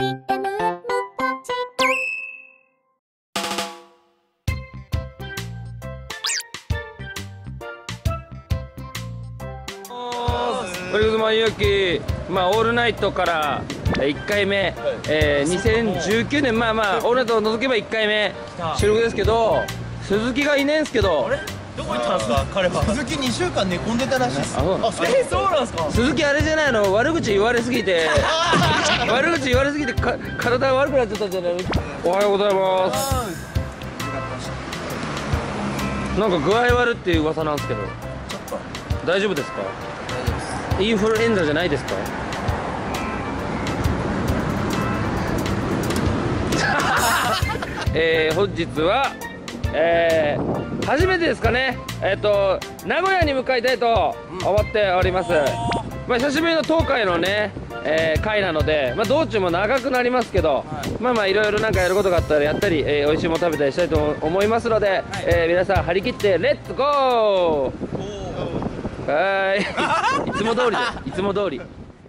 オリグズマン勇気、オールナイトから1回目、2019年、オールナイトを除けば1回目収録ですけど、鈴木がいねえんすけど、 どこ行ったんですか彼は。鈴木2週間寝込んでたらしいっす。そうなんですか。 鈴木あれじゃないの、悪口言われすぎて悪口言われすぎて体が悪くなっちゃったんじゃないの。おはようございます。なんか具合悪っていう噂なんですけど、 ちょっと大丈夫ですか？インフルエンザじゃないですか？本日は、初めてですかね、名古屋に向かいたいと思っております。久しぶりの東海のね、会なので、道中も長くなりますけど、いろいろなんかやることがあったらやったり、美味しいもの食べたりしたいと思いますので、皆さん張り切ってレッツゴー。はい、いつも通りで、いつも通り。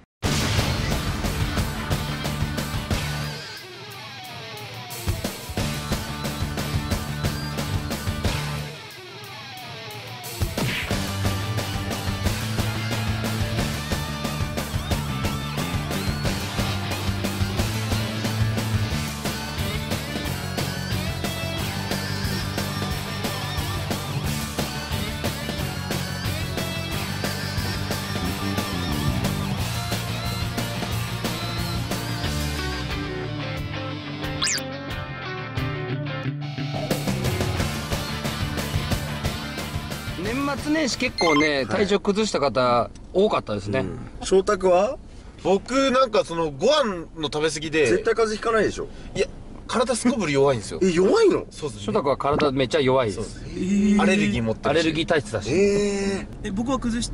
年末年始結構ね、体調崩した方多かったですね。 翔太は僕なんかそのご飯の食べ過ぎで絶対風邪ひかないでしょ。 いや体すこぶる弱いんですよ。 弱いの？ そうですね。 翔太君は体めっちゃ弱いです。 アレルギー持ってるし、 アレルギー体質だし。 僕は崩して、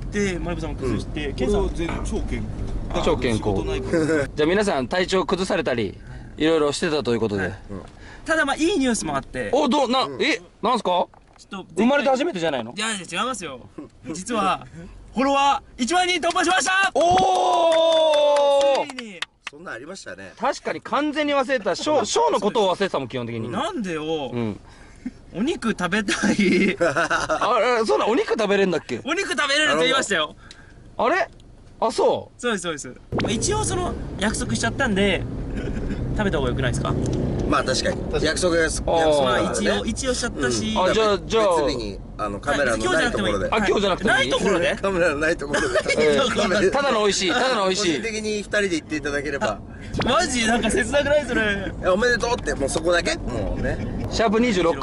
マリブさんも崩して、ケンさんは全然超健康。じゃあ皆さん体調崩されたりいろいろしてたということで、 ただいいニュースもあって。 なんすか？生まれて初めてじゃないの？ いや違いますよ。実はフォロワー1万人突破しました。 おお、 ついに。 そんなんありましたね。 確かに完全に忘れた。ショーのことを忘れてたもん、基本的に。 なんでよ。お肉食べたい。 そうな、お肉食べれんだっけ？ お肉食べれるって言いましたよ。 あれ？あ、そう。 そうですそうです。一応その約束しちゃったんで食べた方が良くないですか？ まあ確かに約束です。 一応しちゃったし。 じゃあ別日にカメラのないところで。 今日じゃなくてもいい。 ないところで？ カメラのないところで。 ただの美味しい、ただの美味しい。 個人的に2人で行っていただければ。 マジなんか切なくないそれ。 おめでとうってもうそこだけ。もうね。 シャープ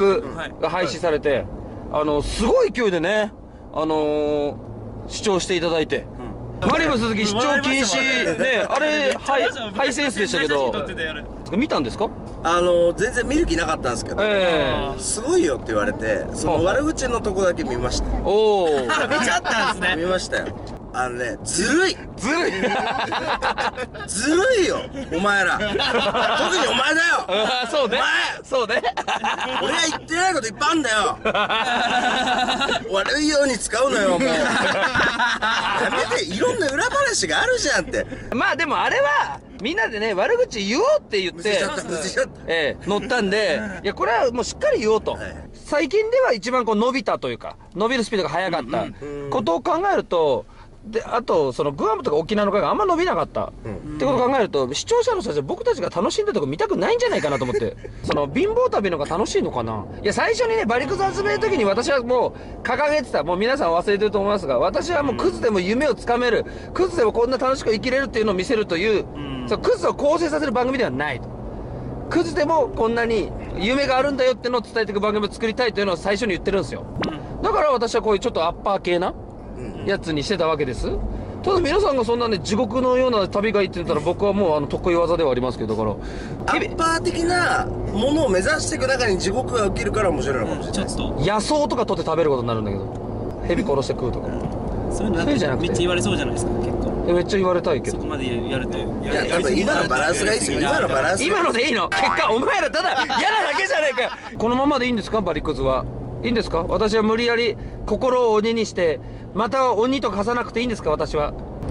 26が廃止されて、すごい勢いでね、視聴していただいて。マリブ鈴木視聴禁止ね、あれハイセンスでしたけど、見たんですか？ 全然見る気なかったんですけど、すごいよって言われて、その悪口のとこだけ見ました。 おお、 見ちゃったんですね。 見ましたよ。ずるいずるいずるいよお前ら。特にお前だよ。 そうね、そうね。 俺が言ってないこといっぱいあんだよ。悪いように使うのよもう。やめて、いろんな裏話があるじゃんって。 でもあれはみんなでね、悪口言おうって言って乗ったんで、いやこれはもうしっかり言おうと。最近では一番伸びたというか、伸びるスピードが速かったことを考えると、で、あと、そのグアムとか沖縄の会があんま伸びなかった。ってことを考えると、視聴者の人たちは僕たちが楽しんでるとこ見たくないんじゃないかなと思って。その、貧乏旅の方が楽しいのかな。いや、最初にね、バリクズ集めるときに私はもう、掲げてた。もう皆さん忘れてると思いますが、私はもうクズでも夢をつかめる。クズでもこんな楽しく生きれるっていうのを見せるという、そのクズを構成させる番組ではないと。クズでもこんなに夢があるんだよっていうのを伝えていく番組を作りたいというのを最初に言ってるんですよ。だから私はこういうちょっとアッパー系なやつにしてたわけです。ただ皆さんがそんなね、地獄のような旅がいいって言ったら僕はもう得意技ではありますけど、だからアッパー的なものを目指していく中に地獄が起きるから面白いのかもしれない。 ちょっと野草とか取って食べることになるんだけど、蛇殺して食うとか。 そういうのめっちゃ言われそうじゃないですか。結構めっちゃ言われたいけど、 そこまでやると。いや、多分今のバランスがいいですよ。今のバランス、 今のでいいの？結果お前らただ嫌なだけじゃないかよ。このままでいいんですか？バリクズはいいんですか？私は無理やり心を鬼にしてまた鬼と化さなくていいんですか？私は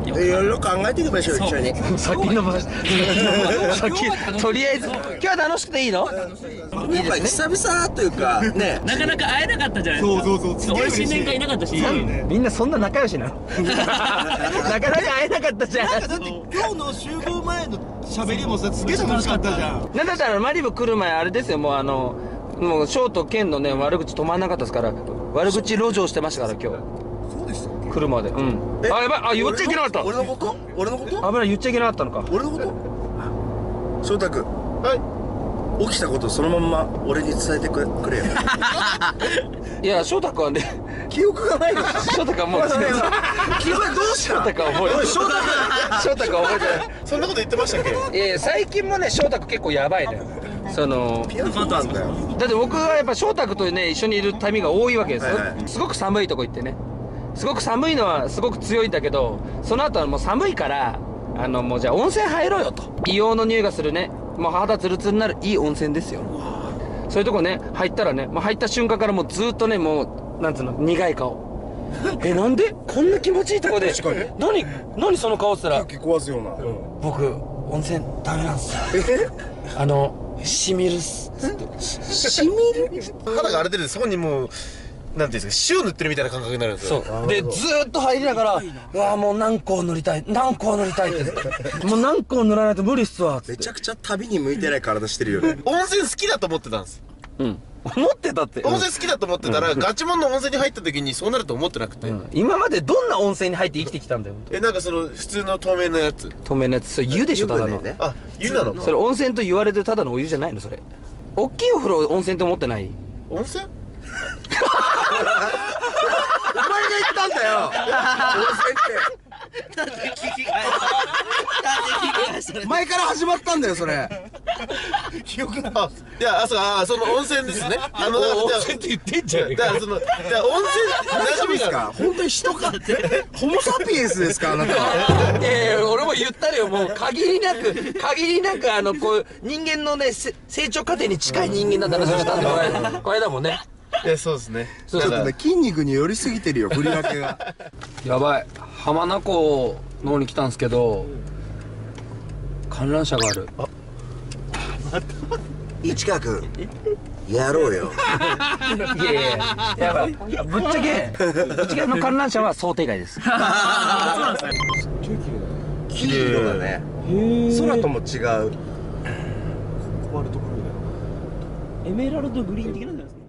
いろいろ考えていきましょう、一緒に。 先延ばしとりあえず今日は楽しくていいの？ やっぱ久々というかね、 なかなか会えなかったじゃないですか。俺新年会いなかったし。 みんなそんな仲良しなの？なかなか会えなかったじゃん。 だって今日の集合前の喋りもさすげえ楽しかったじゃん。 なんだったらマリブ来る前あれですよ、もうショーとケンのね悪口止まんなかったですから、悪口路上してましたから今日。 そうでしたっけ？ 来るまで。うん。あ、やばい、あ、言っちゃいけなかった。 俺のこと俺のこと危ない、言っちゃいけなかったのか。 俺のこと翔太君、はい、起きたことそのまんま俺に伝えてくれよ。 いや、翔太君はね、 記憶がないの。 翔太君はもう記憶どうした？ 翔太君は覚えてない。翔太君は覚えてない。 そんなこと言ってましたっけ？ いやいや、最近もね、翔太君結構やばいね。 ピアノなんだよ。 だって僕はやっぱ翔太君とね一緒にいるタイミングが多いわけですよ、 はいはい、 すごく寒いとこ行ってね、すごく寒いのはすごく強いんだけど、その後はもう寒いからもうじゃあ温泉入ろうよと、硫黄の匂いがするね、もう肌ツルツルになるいい温泉ですよ。そういうとこね入ったらね、もう入った瞬間からもうずっとね、もうなんつうの、苦い顔。なんでこんな気持ちいいとこで何その顔っつったら、 壊すような、 僕温泉ダメなんですよ。しみるっす。 しみる？ 肌が荒れてるんで、そこにもうなんていうんですか、塩塗ってるみたいな感覚になるんですよ。 そうで、ずーっと入りながら、うわもう何個塗りたいってもう何個塗らないと無理っすわっつって。 めちゃくちゃ旅に向いてない体してるよね。 温泉好きだと思ってたんです。 うん、思ってたって。 温泉好きだと思ってたら、ガチモンの温泉に入った時にそうなると思ってなくて、 今までどんな温泉に入って生きてきたんだよ。 なんかその普通の透明なやつ。 透明なやつ、それ湯でしょ、ただの。 あ、湯なの？ それ温泉と言われてただのお湯じゃないの、それ。大きいお風呂温泉って思ってない？ 温泉？ お前が言ったんだよ。温泉って。前から始まったんだよ、それ。 記憶が。いや、その温泉ですね。 温泉って言ってんじゃねえか。 だから温泉、 大丈夫ですか？本当に人かってホモサピエンスですか、あなたは。 俺も言ったよ、もう限りなくこういう人間のね成長過程に近い人間だったらしたんで、これだもんね。 いや、そうですね。 ちょっとね、筋肉に寄りすぎてるよ、振り分けが。 やばい、浜名湖の方に来たんですけど、観覧車がある。 市川君、やろうよ。 いやいや、やばい、ぶっちゃけの観覧車は想定外です。 黄色だね。空とも違う。 エメラルドグリーン的なんじゃないですか。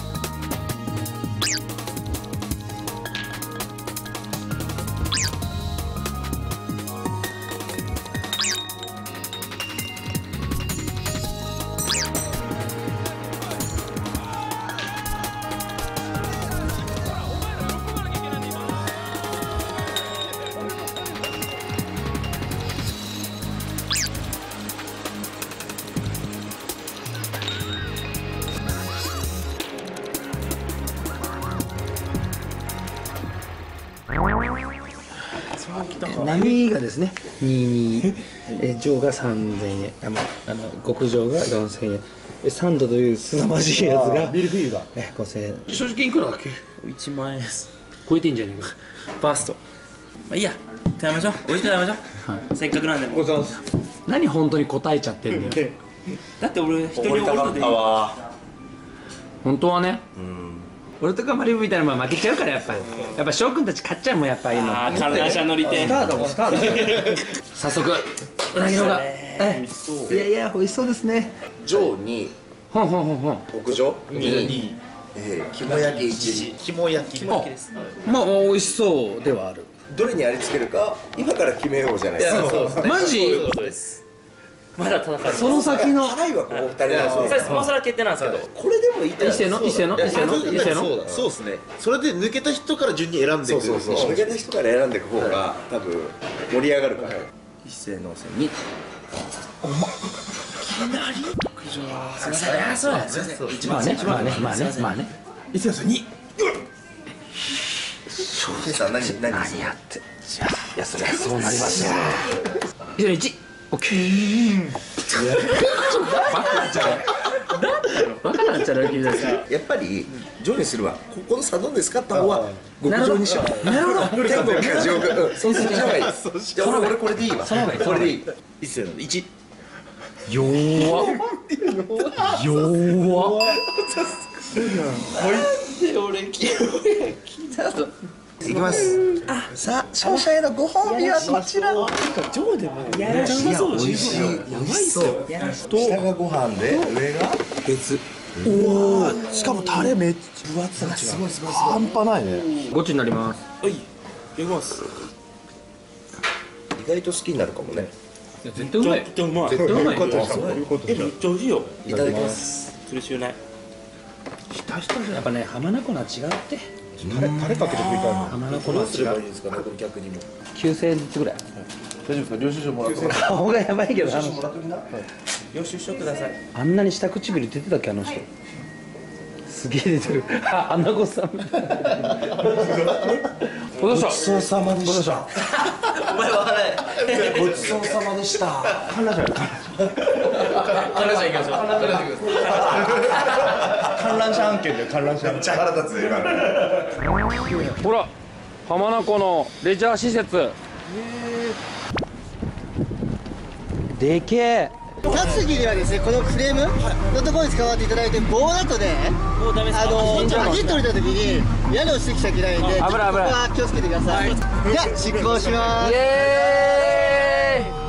波がですね、22、上が3000円、極上が4000円、サンドという凄まじいやつがミルクが5000円。正直いくらだっけ 1万円です。 超えてんじゃねえか。 ファースト。まあいいや、食べましょう。美味しく食べましょう。せっかくなんで。 何本当に答えちゃってんだよ。 だって俺一人おるので。 本当はね、俺とかマリブみたいなの負けちゃうから、やっぱ翔くんたち買っちゃうもん、やっぱいいの。 観覧車乗りて。 早速うなぎのが、いやいや美味しそうですね。 上にほん屋上に肝焼き1。 肝焼き。 まあ美味しそうではある。 どれにありつけるか今から決めようじゃないですか。 マジまだ戦い。 その先の辛いはここ2人なんですよ。 もうそれは決定なんですけど。 これでもいい伊勢のそうですね。それで抜けた人から順に選んでいく。 抜けた人から選んでいく方が多分盛り上がるから。一斉のせに。 まあね。伊勢のせに。 ケイさん何する？ いやそりゃそうなりますよ。伊勢の1。オッケー。バカじゃん。 バカなんちゃう君たち。 やっぱりジョーにするわ。ここの差どうですかって方は極上にしよう。 なるほど。 天国か地獄。そうする方がいい。じゃあ俺これでいいわ。これでいい。 いっせーの1。 弱っ。弱っ。 いきます。さあ勝者へのご褒美はこちら。 ジョーでもめっちゃうまそうだし、 美味しい。美味しそう。下がご飯で上が別。 おお、しかもタレめっちゃ分厚さが違う。すごい半端ないね。 ゴチになります。 はい、いきます。 意外と好きになるかもね。 絶対うまい。 めっちゃうまい。 絶対うまい。 めっちゃ美味しいよ。 いただきます。 それ知らない。 やっぱね、浜名湖は違うって。 タレかけて食いたいの。 浜名湖どは違う。 うすればいいですかね、この客にも。 9000円ずつぐらい。 大丈夫ですか？領収書もらってもら顔がやばいけど、 領収書ください。 あんなに下唇出てたっけ、あの人。すげえ出てる。あ、アナゴさん。どうした。 ごちそうさまでした。 お前は払え。 ごちそうさまでした。観覧車観覧車行きましょう。 観覧車案件で観覧車。めっちゃ腹立つね。 ほら、浜名湖のレジャー施設。でけえ。 立つ時にはですね、このフレームのところに使わせていただいて、棒だとね、 もうダメですか？ ヒット降りた時に屋根をしてきちゃいけないんで、ここ危ない危ないは気をつけてください。じゃあ執行しまイす。 エーイ。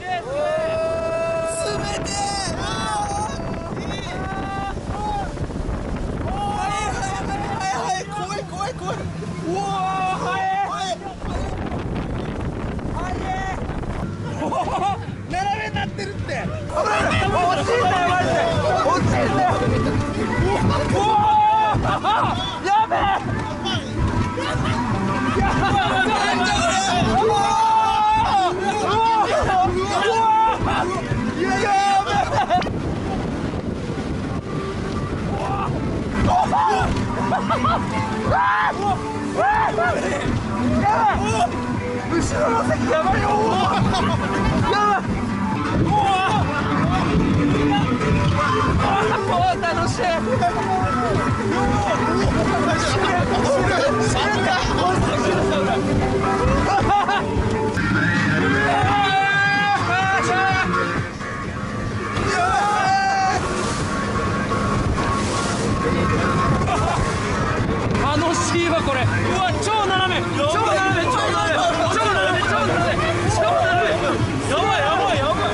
楽しいわこれ。うわ、超斜め、超斜め、超斜め、超斜め、超斜め、超斜め。やばいやばいやばい。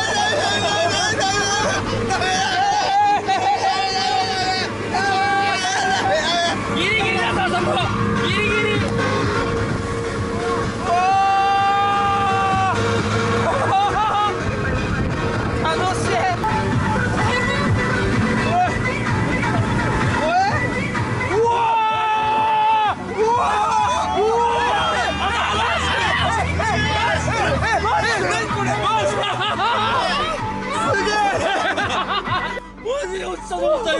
ギリギリだぞ、そこギリギリ。楽しい。 落ち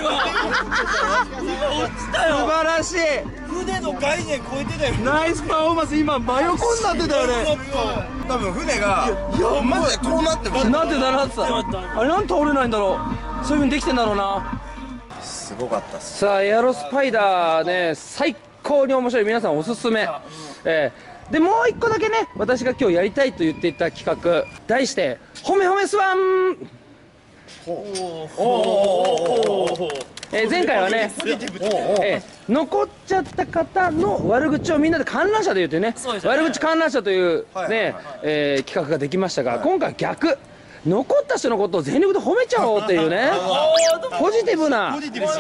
たよ。 素晴らしい。 船の概念超えてたよ。 ナイスパフォーマンス。今真横になってたよね。 多分船がマジでこうなってます。 なんてなってた。あれなんで倒れないんだろう。そういう風にできてんだろうな。 すごかったっす。 さあエアロスパイダーね、最高に面白い。皆さんおすすめ。でもう一個だけね、私が今日やりたいと言っていた企画、題してほめほめスワン。前回はね、残っちゃった方の悪口をみんなで観覧車で言うというね、悪口観覧車というね、企画ができましたが、今回は逆。残った人のことを全力で褒めちゃおうっていうね、ポジティブな、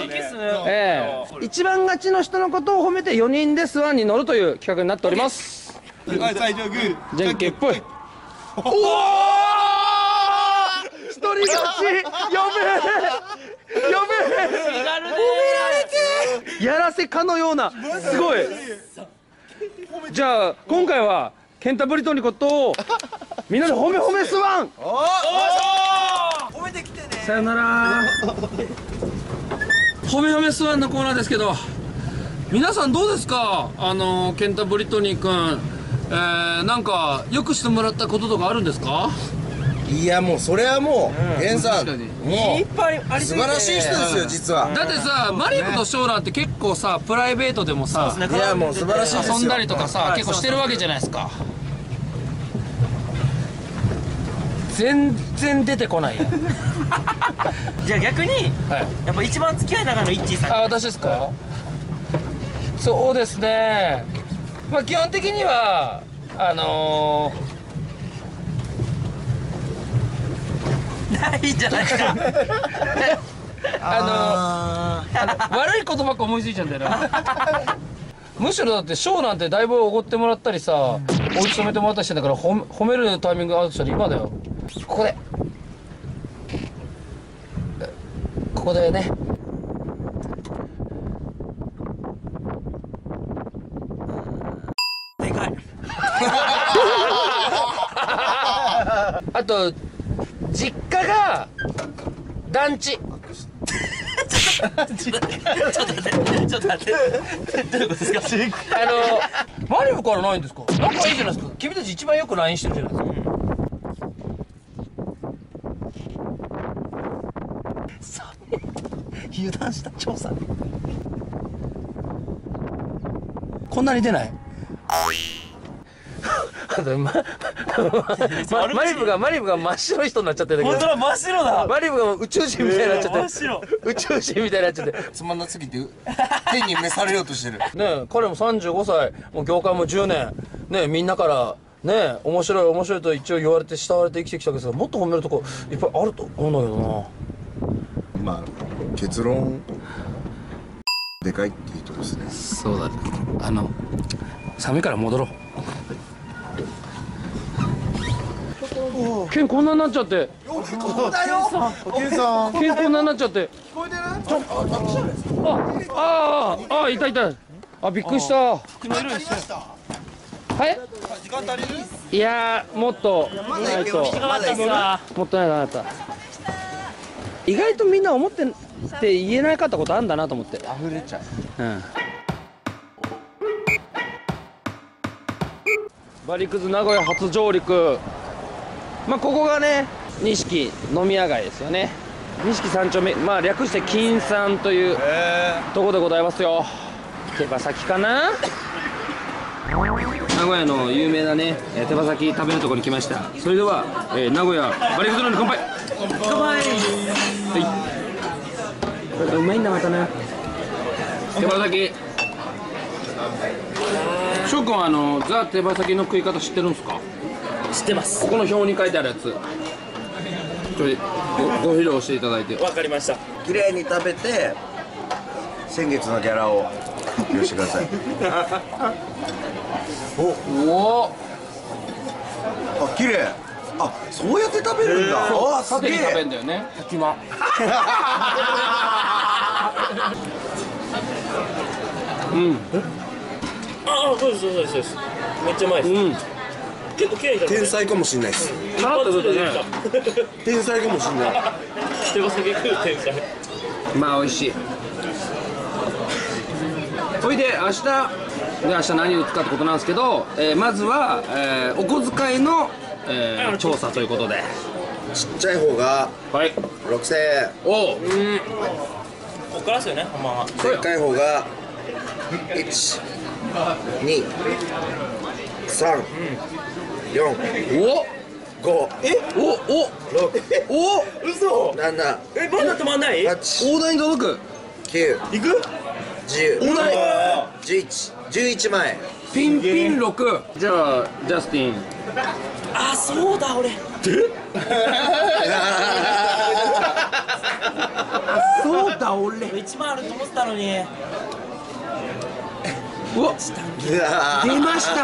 一番勝ちの人のことを褒めて4人でスワンに乗るという企画になっております。 はい、最初グー。 じゃんけんぽい。おお、一人勝ち。やべえ、やべえ、褒められて、やらせかのような、すごい。じゃあ今回はケンタブリトンにことをみんなで褒め褒めスワン。 褒めてきてね。 さよなら。褒め褒めスワンのコーナーですけど、皆さんどうですか。ケンタブリトニー君、なんかよくしてもらったこととかあるんですか。 いやもうそれはもう源さんもいっぱいありすぎてう素晴らしい人ですよ実は。 だってさ、マリブとショーラーって結構さ、プライベートでもさ、 いやもう素晴らしいですよ。 遊んだりとかさ、結構してるわけじゃないですか。全然出てこないやん。 じゃあ逆にはい。 やっぱ一番付き合い長いのイッチーさん。 あ、私ですか。そうですね。まあ基本的にはないんじゃないですか。 悪いことばっか思いついちゃうんだよな。むしろだってショーなんてだいぶおごってもらったりさ、お家泊めてもらったりしてんだから、褒めるタイミングがあるとしたら今だよ。ここでね。 でかい。 あと実家が団地。 ちょっと待って。どういうことですか。 マリブからないんですか。仲いいじゃないですか。君たち一番よく LINE してるじゃないですか。 油断した調査。 こんなに出ない。あとマリブが真っ白い人になっちゃってるけど。 本当だ、真っ白だ。 マリブが宇宙人みたいになっちゃって、 真っ白。 宇宙人みたいになっちゃって。 つまんなすぎて手に召されようとしてる。 ねえ、彼も35歳、もう業界も10年、ねえ、みんなからねえ、面白いと一応言われて慕われて生きてきたけどさ、もっと褒めるとこいっぱいあると思うんだけどな。 まあ結論でかいっていうとこですね。 そうだね。寒いから戻ろう。ケンこんなになっちゃって。 ケンさん。 ケンこんなになっちゃって。聞こえてる？あ、いた。あ、びっくりした。はい。 時間足りる？ いやー、もっとないと。もっとないと。意外とみんな思ってって言えなかったことあるんだなと思って。溢れちゃう。うん。バリクズ名古屋初上陸。まあここがね、錦飲み屋街ですよね。錦三丁目、まあ略して金三というとこでございますよ。手羽先かな。名古屋の有名なね、手羽先食べるところに来ました。それでは、名古屋バリクズの乾杯。乾杯。はい。うまいんだまたな。手羽先。翔くんはザ手羽先の食い方知ってるんですか？ 知ってます。 ここの表に書いてあるやつ。ご披露していただいて。 わかりました。 綺麗に食べて先月のギャラを発表してください。 おお。 あ、綺麗。あ、そうやって食べるんだ。あ、すげ縦に食べえ。 んだよね。隙間。うん。 そうです。めっちゃうまいです。 うん。 結構綺麗に天才かもしれないです。 さらっと出てね。 天才かもしれない。 手羽先食う天才。 まあ美味しい。ほいで明日何を使ったことなんですけど、まずは、お小遣いの、調査ということで。 ちっちゃい方がはい。 6000円。 おう。 こっからですよね、ほんまは。 でっかい方が1、2、3、4、 お 5、 お 6、 嘘。 7、 まだ止まんない？ 8、 大台に届く。 9、 行く 10、11、11万円。 ピン6。じゃあジャスティン。 あ、そうだ、俺。 そうだ俺。 1万あると思ってたのに。 うわいや出ました。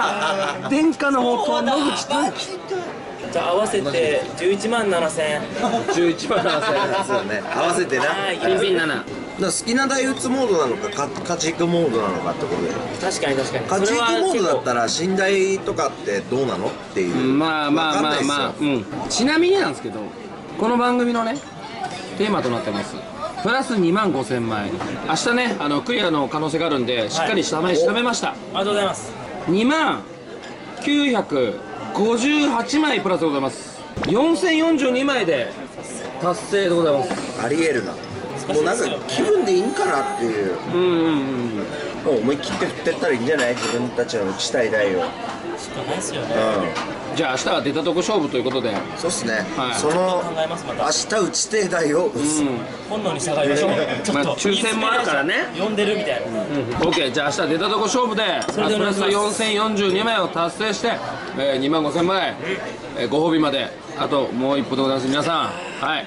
殿下の宝刀野口短期。 じゃあ合わせて11万7000円。 11万7000円。 そうね、合わせてな。 はいピン7。 だから好きな台打つモードなのか勝ち引くモードなのかってことで、 確かに。 勝ち引くモードだったら寝台とかってどうなのっていう。 まあ、 わかんないっすよちなみになんですけど、この番組のねテーマとなってますプラス2万5000枚。明日ねクリアの可能性があるんで、しっかり調べました。 ありがとうございます。 2万958枚プラスでございます。 4042枚で達成でございます。 ありえるな。もうなんか気分でいいんかなっていう。もう思い切って振ってったらいいんじゃない、自分たちの打ちたい台を。 しかないですよね。 じゃあ明日は出たとこ勝負ということで。 そうっすね。 はいその考えますまた。 明日打ちてえ台を打つ。 本能に従いましょう。ちょっと抽選もあるからね。 呼んでるみたいな。 OK、じゃあ明日出たとこ勝負でラスプレス4042枚を達成して、2万5000枚、ご褒美まであともう一歩でございます。皆さん、はい、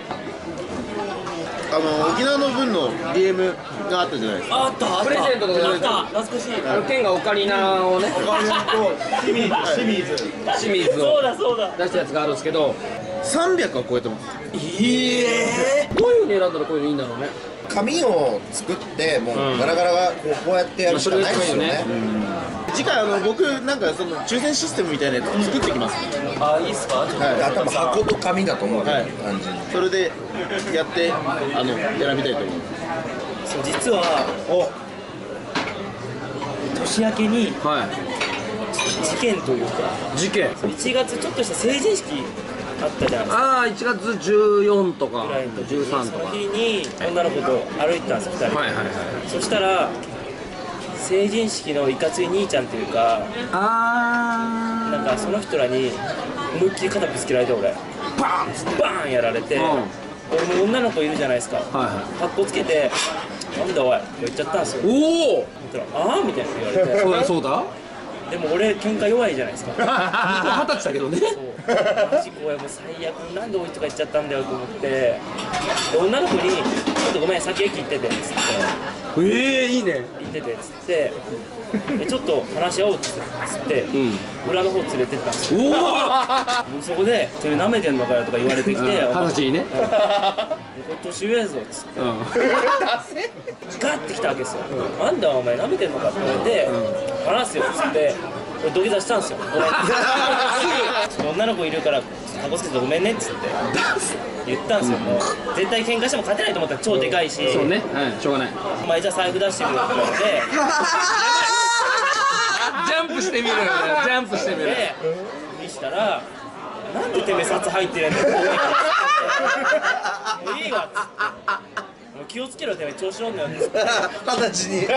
沖縄の分の DM があったじゃないですか。 あったあった。 プレゼントとかあった。懐かしい。 県がオカリナをね、清水をそうだそうだ。 出したやつがあるんですけど、 300は超えてます。 どういう風に選んだらこういうのいいんだろうね。 紙を作ってもうガラガラがこうやってやるしかないですよね。 次回僕なんかその抽選システムみたいなやつ作ってきます。 あ、いいっすか。 多分箱と紙だと思うよ、 はい感じに。 それでやって選びたいと思います。 そう実は年明けには事件というかい、事件。 1月ちょっとした成人式あったじゃないですか。 ああ、1月14とかぐらいの時に 13 そのとか。 日に女の子と歩いてたんです2人。 はいはいはい。 そしたら成人式のいかつい兄ちゃんっていうか、 あなんかその人らに思いっきり肩ぶつけられて、俺バーンやられて、俺も女の子いるじゃないですか。 は格好つけて「なんだおい」って言っちゃったんですよ。 おお。 言ったら「ああ」みたいな言われてそうだそうだ。 でも俺喧嘩弱いじゃないですか。 20歳だけどね。 そうマジ怖い、もう最悪、なんでおいとか言っちゃったんだよと思って、で女の子に「ちょっとごめん先駅行ってて」っつっていいね。 行っててっつってでちょっと話し合おうっつって裏の方連れてったんですよ。 おお。 そこで「それ舐めてんのかよ」とか言われてきて「 20歳にね。 これ年上やぞ」っつってガッてきたわけですよ。なんだお前舐めてんのかって言われて話すよっつって俺土下座したんですよ。すぐ女の子いるからカッコつけてごめんねっつって言ったんですよ。もう絶対喧嘩しても勝てないと思ったら超でかいし、 そうね。はい、しょうがない。 お前じゃあ財布出してみろって言われてジャンプしてみるよね。ジャンプしてみる。 で見したら「なんでてめえ札入ってるんだよ」もういいわっつって「もう気をつけろてめえ調子乗んなよ」っつって 20歳に。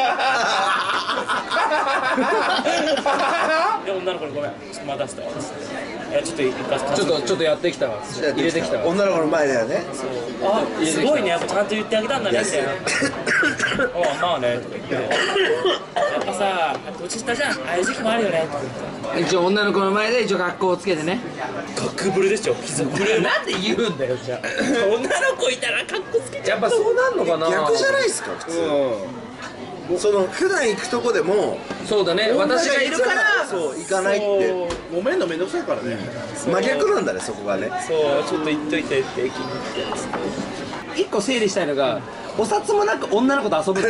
で女の子に「ごめんちょっと待たせたわ」っつって「いやちょっと一回ちょっとやってきたわ。入れてきたわ。 女の子の前だよね。 あすごいねやっぱちゃんと言ってあげたんだね」みたいな「あまあね」とか言って「やっぱさ年下じゃん、ああいう時期もあるよね」とか言って一応女の子の前で一応格好をつけてね。 格ブルですよ。膝ブルなんで言うんだよじゃあ。 女の子いたら格好つけちゃう。 やっぱそうなんのかな。 逆じゃないですか普通。その普段行くとこでもそうだね。私がいるからそう行かないってごめんのめんどくさいからね。 真逆なんだね、そこがね。 そうちょっと言っといてって駅に行って一個整理したいのが、お札もなく女の子と遊ぶ。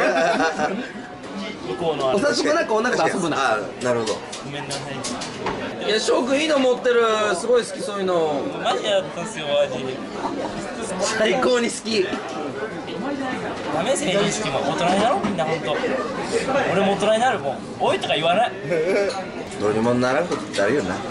向こうのあおれ札もなく女の子と遊ぶな。 あ、なるほど。 ごめんなさい。 いや、翔くんいいの持ってる。すごい好きそういうの。 マジやったんすよマジ。 最高に好き。 ダメ成人式も大人になろうみんな本当。俺も大人になるもん。おいとか言わない。 どうにもならんことってあるよな。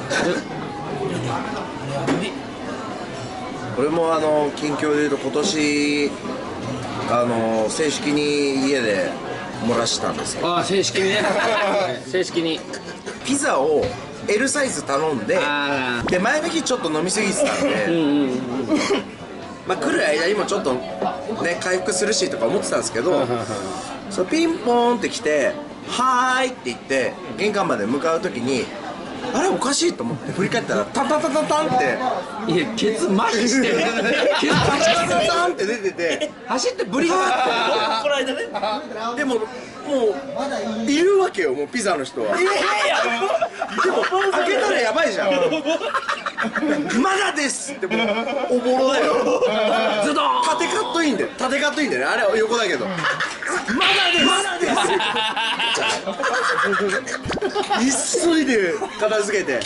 俺も近況で言うと今年正式に家で漏らしたんですよ。 ああ、正式にね。正式に。 ピザを L サイズ頼んで、 あで前の日ちょっと飲みすぎてたんで、まあ来る間にもちょっとね回復するしとか思ってたんですけど、そうピンポーンって来て「はーい」って言って玄関まで向かう時に、あれおかしいと思って振り返ったらタンタンタンタンタンっていや、ケツ麻痺してる。ケツ麻痺タンしてる。 タンって出てて、 走ってブリがあこの間ね。 でももういるわけよ、もうピザの人は。でも開けたらやばいじゃん。まだですってもうおぼろだよ。 ズドーン。 縦カットインで、縦カットインでね、あれは横だけど。まだです急いで片付けて。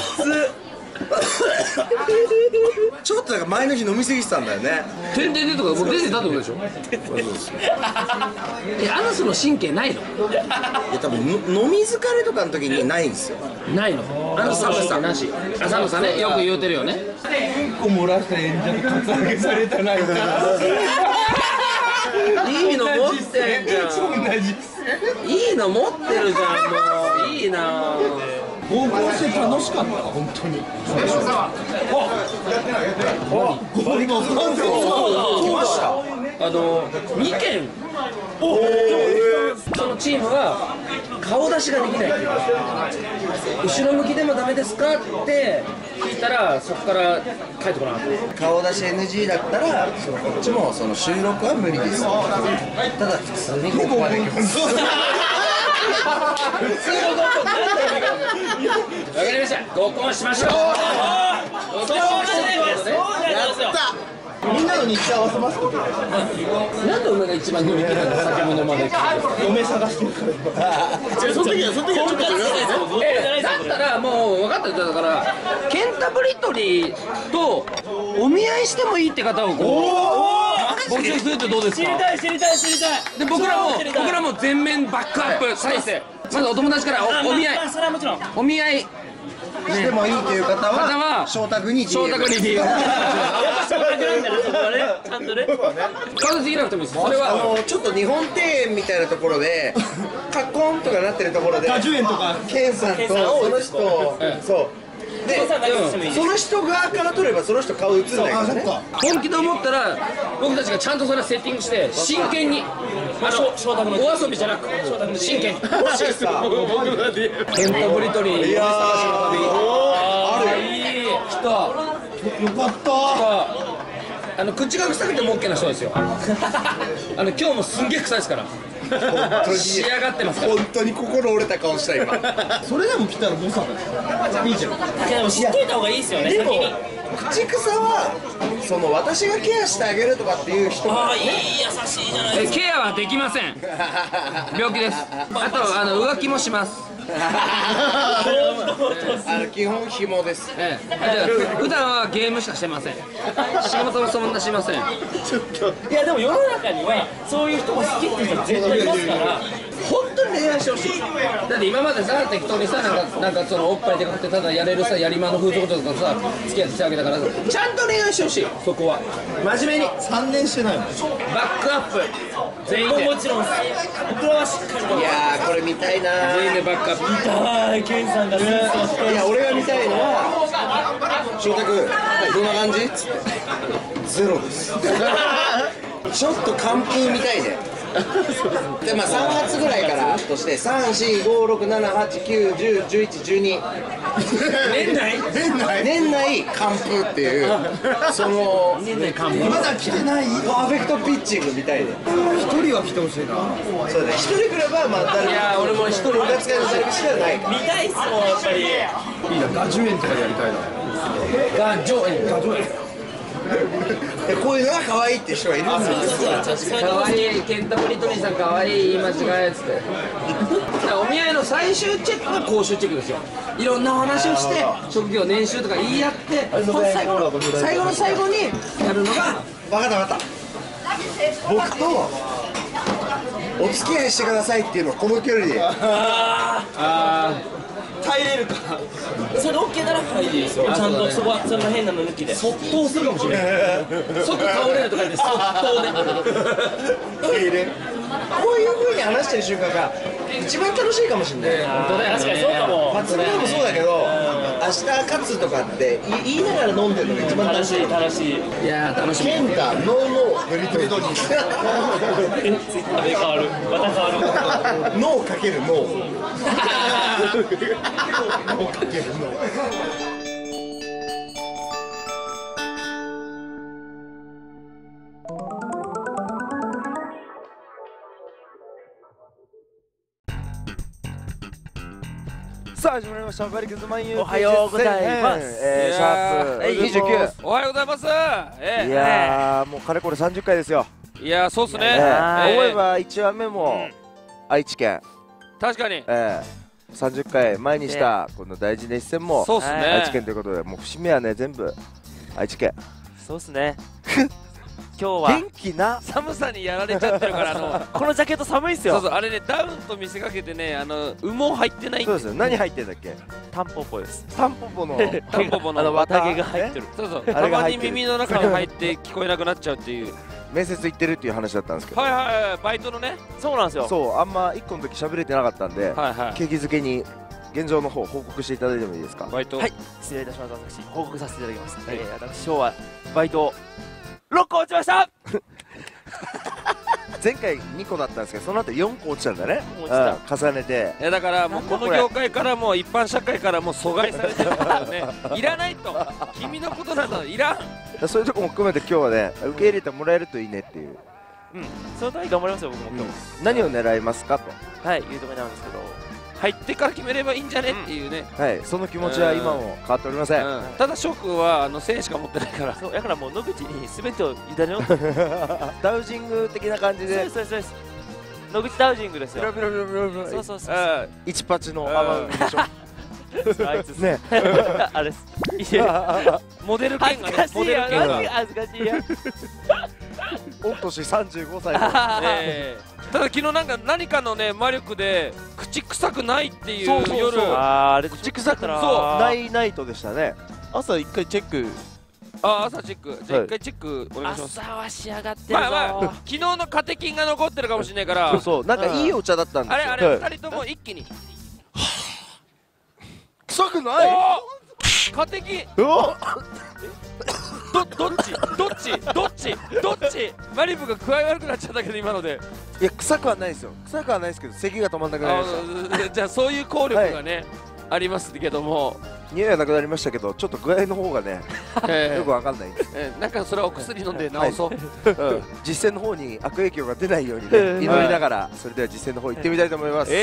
ちょっとなんか前の日飲み過ぎてたんだよね。 点々でとかもう出てたってことでしょ。アナスの神経ないの？ いや多分飲み疲れとかの時にないんですよ。 ないの。 あの寒さなし。寒さね、よく言うてるよね。 個漏らした演者とカツアゲされたなんかいいの持ってんじゃん。 そんな実いいの持ってるじゃん、もう。いいな。 合コンして楽しかった本当に。今来ました。 2件そのチームは顔出しができないっていうか、後ろ向きでもダメですかって聞いたら、そこから帰ってこなかった。 顔出し NG だったらこっちもその収録は無理です。ただ普通にここまで来ます。 わかりました。合コンしましょう。 そうなんですよ。 みんなの日程合わせます。 なんでお前が一番飲み切るの、酒も飲まない。 嫁探してるからその時はちょっとだったらもう分かったよ。だからケンタブリトリーとお見合いしてもいいって方を募集するってどうですか。 知りたいで僕らも全面バックアップ再生。まずお友達からお見合い、 それはもちろんお見合いしてもいいという方はは翔太君に DM。 翔太君に DM。 そうなんだよ、そこはね、ちゃんとね。 顔できなくてもいいです。それはちょっと日本庭園みたいなところでカッコンとかなってるところで果樹園とかケンさんとその人そうでその人側から撮ればその人顔映んないからね。 本気で思ったら僕たちがちゃんとそれはセッティングして真剣にお遊びじゃなく真剣にもしさケンタブリトリーいやーあるいい人よかった口が臭くても OK な人ですよ。今日もすんげえ臭いですから。仕上がってますから。 本当に心折れた顔した今。 それでも来たらボサだ。いいじゃん。 いやでも知っといた方がいいですよね、 でも先に。 口草はその私がケアしてあげるとかっていう人がああ、いい、優しいじゃないですか。 ケアはできません。病気です。あと浮気もします。 基本紐です。 普段はゲームしかしてません。仕事もそんなしません。 いやでも世の中にはそういう人も好きっていう人絶対いますから。 本当に恋愛してほしい。だって今までさ、適当にさ、なんかそのおっぱいでかくてただやれるさ、やりまの風俗とかさ、付き合ってきたわけだから、ちゃんと恋愛してほしい。そこは真面目に 3年してないもん。 バックアップ全員で、 もちろん僕らはしっかりいやーこれ見たいな全員でバックアップ。 はい、ケンさんがスーツを着て。 いや俺が見たいのは翔太君どんな感じっつってゼロですちょっと完封見たいね。でまあ3月ぐらいからとして3456789101112年内完封っていうその年内完封。 まだ来てない。 パーフェクトピッチングみたいで。 一人は来てほしいな。 そうだね、一人来ればまあ誰いや俺も一人部活会のダルビッシュではないから。 見たいっすもん、やっぱり。 いいな、果樹園とかでやりたいな。 が上演。 でこういうのが可愛いって人がいるんですよ。 かわいいケンタブリトリーさんかわいい言い間違えっつってお見合いの最終チェックが公衆チェックですよ。いろんなお話をして職業年収とか言い合って最後の最後にやるのが分かった僕とお付き合いしてくださいっていうのをこの距離で耐えれるか。 それ OK なら入りですよ。ちゃんとそこはその変なの抜きで。 即答するかもしれない即倒れるとか言って即答でこういう風に話してる瞬間が一番楽しいかもしれない。 本当だよね。 確かにそうかも。 祭りでもそうだけど明日勝つとかって言いながら飲んでるのが一番楽しい。 楽しい。 いやー楽しみ。 ケンタノーノーブリトリトリツイッターで変わる。また変わる。 ノーかけるノーノーかけるノー。 さあ始まりましたバリクズマンユーおはようございます。 シャープ29。 おはようございます。 いやーもうかれこれ30回ですよ。 いやーそうっすね。 思えば1話目も愛知県、 確かに 30回前にしたこの大事な一戦もそうっすね。 愛知県ということで、もう節目はね全部愛知県。 そうっすね。 今日は元気な。 寒さにやられちゃってるからこのジャケット寒いっすよ。 そうそう、あれね、ダウンと見せかけてね、羽毛入ってないんそうですよ。何入ってんだっけ？ タンポポです。 タンポポの。 タンポポの綿毛が入ってる。 そうそう、 あたまにれが入ってる耳の中に入って聞こえなくなっちゃうっていう。 面接行ってるっていう話だったんですけど。 はいはいはい、バイトのね。 そうなんですよ。 そう、あんま1個の時喋れてなかったんで、 はいはい。 景気づけに現状の方報告していただいてもいいですか？ バイト。 はい、失礼いたします。私報告させていただきます。私今日はバイト6個落ちました。 前回2個だったんですけど、その後4個落ちたんだね。 落ちた重ねて。 だからもうこの業界からも一般社会からも阻害されてるからね。いらないと。君のことなどいらん。 そういうとこも含めて今日はね、受け入れてもらえるといいねっていう。 そのために頑張りますよ僕も今日。 何を狙いますかと。 はい、いうところなんですけど。 入ってから決めればいいんじゃねっていうね。 はい、その気持ちは今も変わっておりません。 ただ翔くんは1000円しか持ってないから。 そうだからもう野口に全てを委ねようと。 ダウジング的な感じで。 そうです。野口ダウジングですよ。 ビロビロそう。 一パチの雨雲でしょ。 あいつね。 あれです。 モデル恥ず券がね、 かしいよ。 モデル券が。 恥ずかしいよ。 御年35歳ただ昨日なんか何かのね魔力で口臭くないっていうそう夜。 あれ口臭くなナイトでしたね。 朝一回チェック。 朝チェック。じゃあ一回チェックお願いします。 朝は仕上がってるぞ。 昨日のカテキンが残ってるかもしれないから。 そう、なんかいいお茶だったんですよ。 あれ2人とも一気に。 臭くない？ カテキン。どっちマリブが具合悪くなっちゃったけど今ので。 いや、臭くはないですよ。臭くはないですけど、咳が止まんなくなりました。 じゃあそういう効力がね、ありますけども。 匂いはなくなりましたけど、ちょっと具合の方がね、よくわかんないんです。 なんかそれはお薬飲んで治そう。 実践の方に悪影響が出ないようにね、祈りながら、それでは実践の方行ってみたいと思います。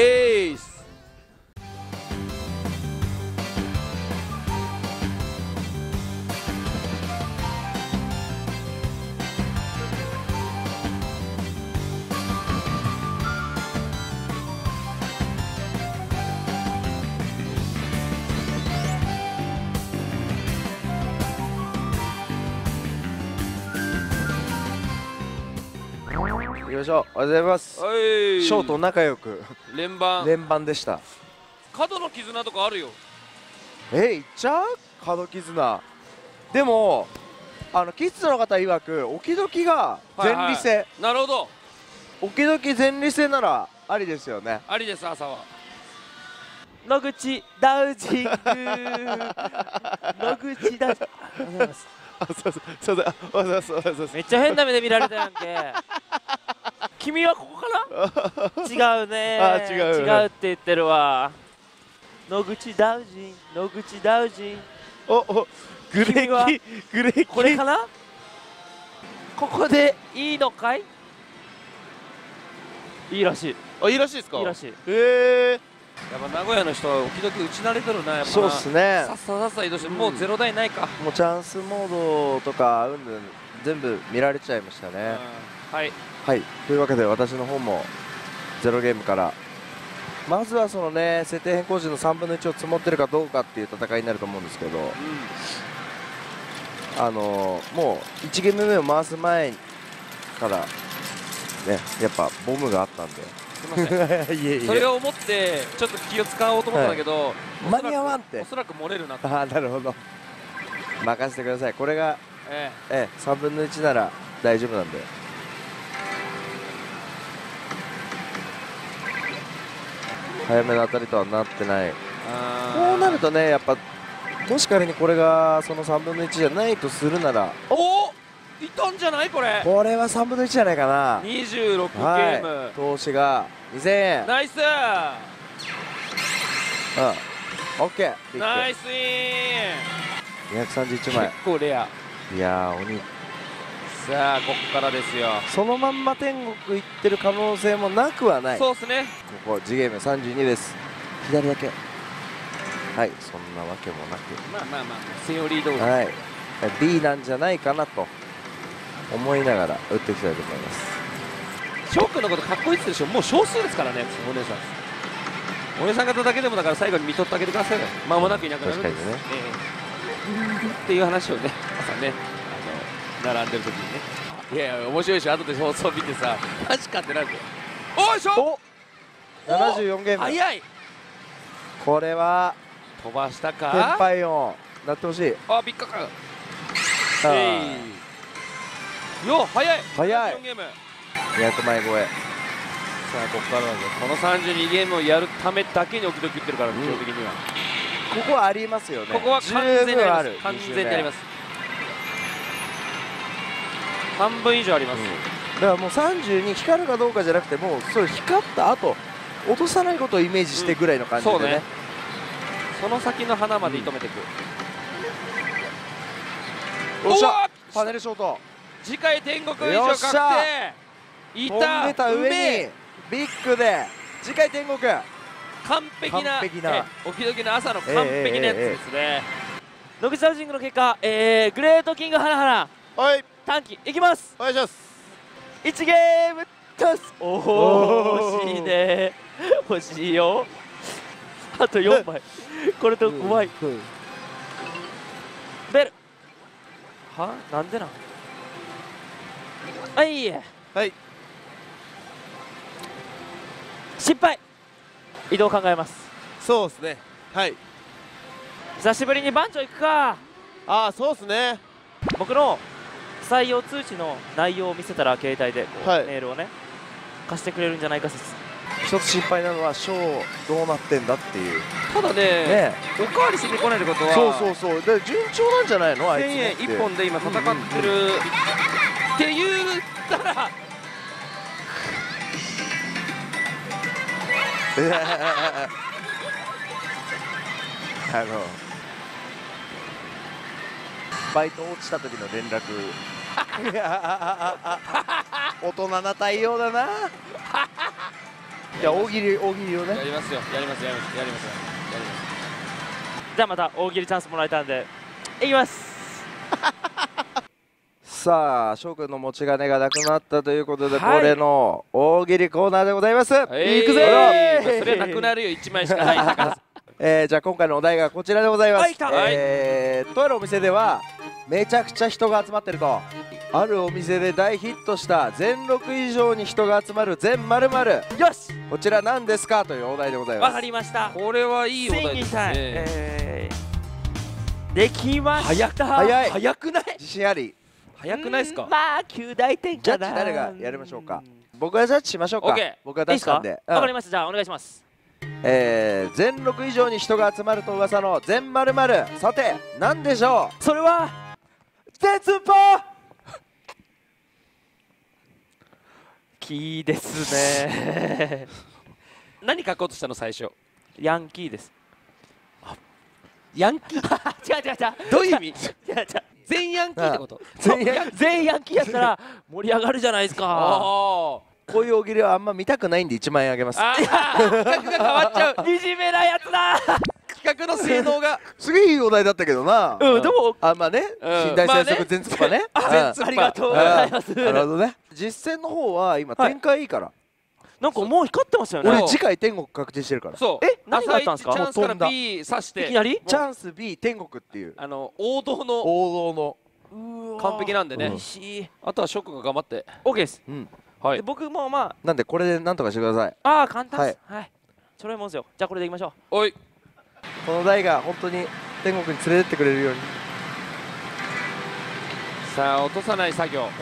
行きましょう。おはようございます。ショーと仲良く連番でした。 角の絆とかあるよ。 いっちゃう？角絆。でもキッズの方曰くオキドキが前立腺。 なるほど。 オキドキ前立腺ならありですよね。 ありです。朝は野口ダウジング。野口ダウジング。めっちゃ変な目で見られたやんけ。君はここかな？違うね。違うって言ってるわ。野口ダウジン。 グレキこれかな？ここでいいのかい？いいらしい。 あ、いいらしいですか？ いいらしい。 やっぱ名古屋の人は時々打ち慣れてるな。やっぱそうっすね。 さっさ移動してもう0台ないか。 もうチャンスモードとか全部見られちゃいましたね。 はい、 というわけで私の方も0ゲームからまずはそのね、設定変更時の3分の1を積もってるかどうかっていう戦いになると思うんですけど、もう1ゲーム目を回す前からね、やっぱボムがあったんで、 すみませんそれを思ってちょっと気を使おうと思ったんだけど、 間に合わんって。 おそらく漏れるなと。 なるほど、任せてください。これが3分の1なら大丈夫なんで。早めの当たりとはなってない。こうなるとね、やっぱもし仮にこれがその3分の1じゃないとするなら、 いたんじゃないこれ。 これは3分の1じゃないかな。 26ゲーム、 投資が2000円。 ナイス。 オッケー。 ナイスイン。 231枚。 結構レア。 いやー、鬼。 さあここからですよ。 そのまんま天国行ってる可能性もなくはない。 そうですね。 ここGゲーム32です。左だけ。はい、そんなわけもなく、 まあセオリー通り、 はい、B なんじゃないかなと思いながら打っていきたいと思います。 翔くんのことかっこいいって言ってるでしょ。もう少数ですからね、お姉さん。お姉さん方だけでもだから最後に見とってあげてくださいよ。間もなくいなくなるんです。 確かにね、 っていう話をね、朝ね、 並んでる時にね。いやいや面白いし、後で放送見てさ、マジかってなるよ。おいしょ。 お74ゲーム。 早い。 これは飛ばしたテンか。 パイオンなってほしい。 あ、ビッカか。 あよ、早い。 早い 4ゲーム。 200枚超え。 さあここからだぞ。この32ゲームをやるためだけに置き時言ってるから、基本的には。 ここはありますよね。 ここは完全にあります。完全にあります。半分以上あります。 だからもう30に光るかどうかじゃなくて、もうそれ光った後落とさないことをイメージしてぐらいの感じでね。 そうね。その先の花まで射止めていく。 よっしゃ、パネルショート。 次回天国以上確定。い飛んでた上にビッグで次回天国。 完璧なおきどきの朝の完璧なやつですね。 野口サウジングの結果、グレートキングハナハナ、 はい、 短期いきます。 お願いします。 1ゲームトス。おお、欲しいね、欲しいよ。あと4枚これと5枚。ベルはなんでなん。はいはい、 失敗。移動考えます。 そうですね。はい、 久しぶりに番長行くか。 ああ、そうですね。 僕の採用通知の内容を見せたら携帯でこう、 はい、 メールをね貸してくれるんじゃないか説。 一つ心配なのはショーどうなってんだっていう。 ただね、おかわりしに来ないってことは、 そうそうそう、で順調なんじゃないのあいつ 1000 ね円1本で今戦ってるって言ったらバイト落ちた時の連絡大人な対応だな。いや、大喜利をねやりますよ、やります。 じゃあまた大喜利チャンスもらえたんでいきます。 さあ、翔くんの持ち金がなくなったということで、これの大喜利コーナーでございます。いくぜー。それなくなるよ、1枚しかないんだから。 じゃあ今回のお題がこちらでございます。とあるお店ではめちゃくちゃ人が集まってると。あるお店で大ヒットした全6以上に人が集まる全〇〇。 よし、 こちら何ですかというお題でございます。 わかりました。 これはいいお題ですね。 できました。 早い。 早くない？ 自信あり。 早くないですか？ まあ9大点かな。 ジャッジ誰がやりましょうか。僕がジャッジしましょうか。僕が出したんで。 わかりました。じゃあお願いします。 全6以上に人が集まると噂の全〇〇。さて何でしょう。 それは絶望キーですね。 何書こうとしたの最初？ ヤンキーです。 ヤンキー？ 違う。 どういう意味？ 違う。 全ヤンキーってこと？ 全ヤンキーやったら盛り上がるじゃないですか。 こういう大喜利はあんま見たくないんで1万円あげます。 企画が変わっちゃう。 惨めなやつだ。 企画の性能がすげえいいお題だったけどな。 でもまあね、寝台戦速全突破ね。 ありがとうございます。 なるほどね。実戦の方は今展開いいから。 なんかもう光ってますよね。 俺次回天国確定してるから。 そう。 何があったんですか？ チャンスから B 刺していきなりチャンス B 天国っていう王道の完璧なんでね。あとはショックが頑張って OK です。 はい。 僕もまあなんでこれでなんとかしてください。 ああ簡単です。はい。それもんですよ。じゃあこれでいきましょう。 おい。 この台が本当に天国に連れてってくれるように。 さあ落とさない作業。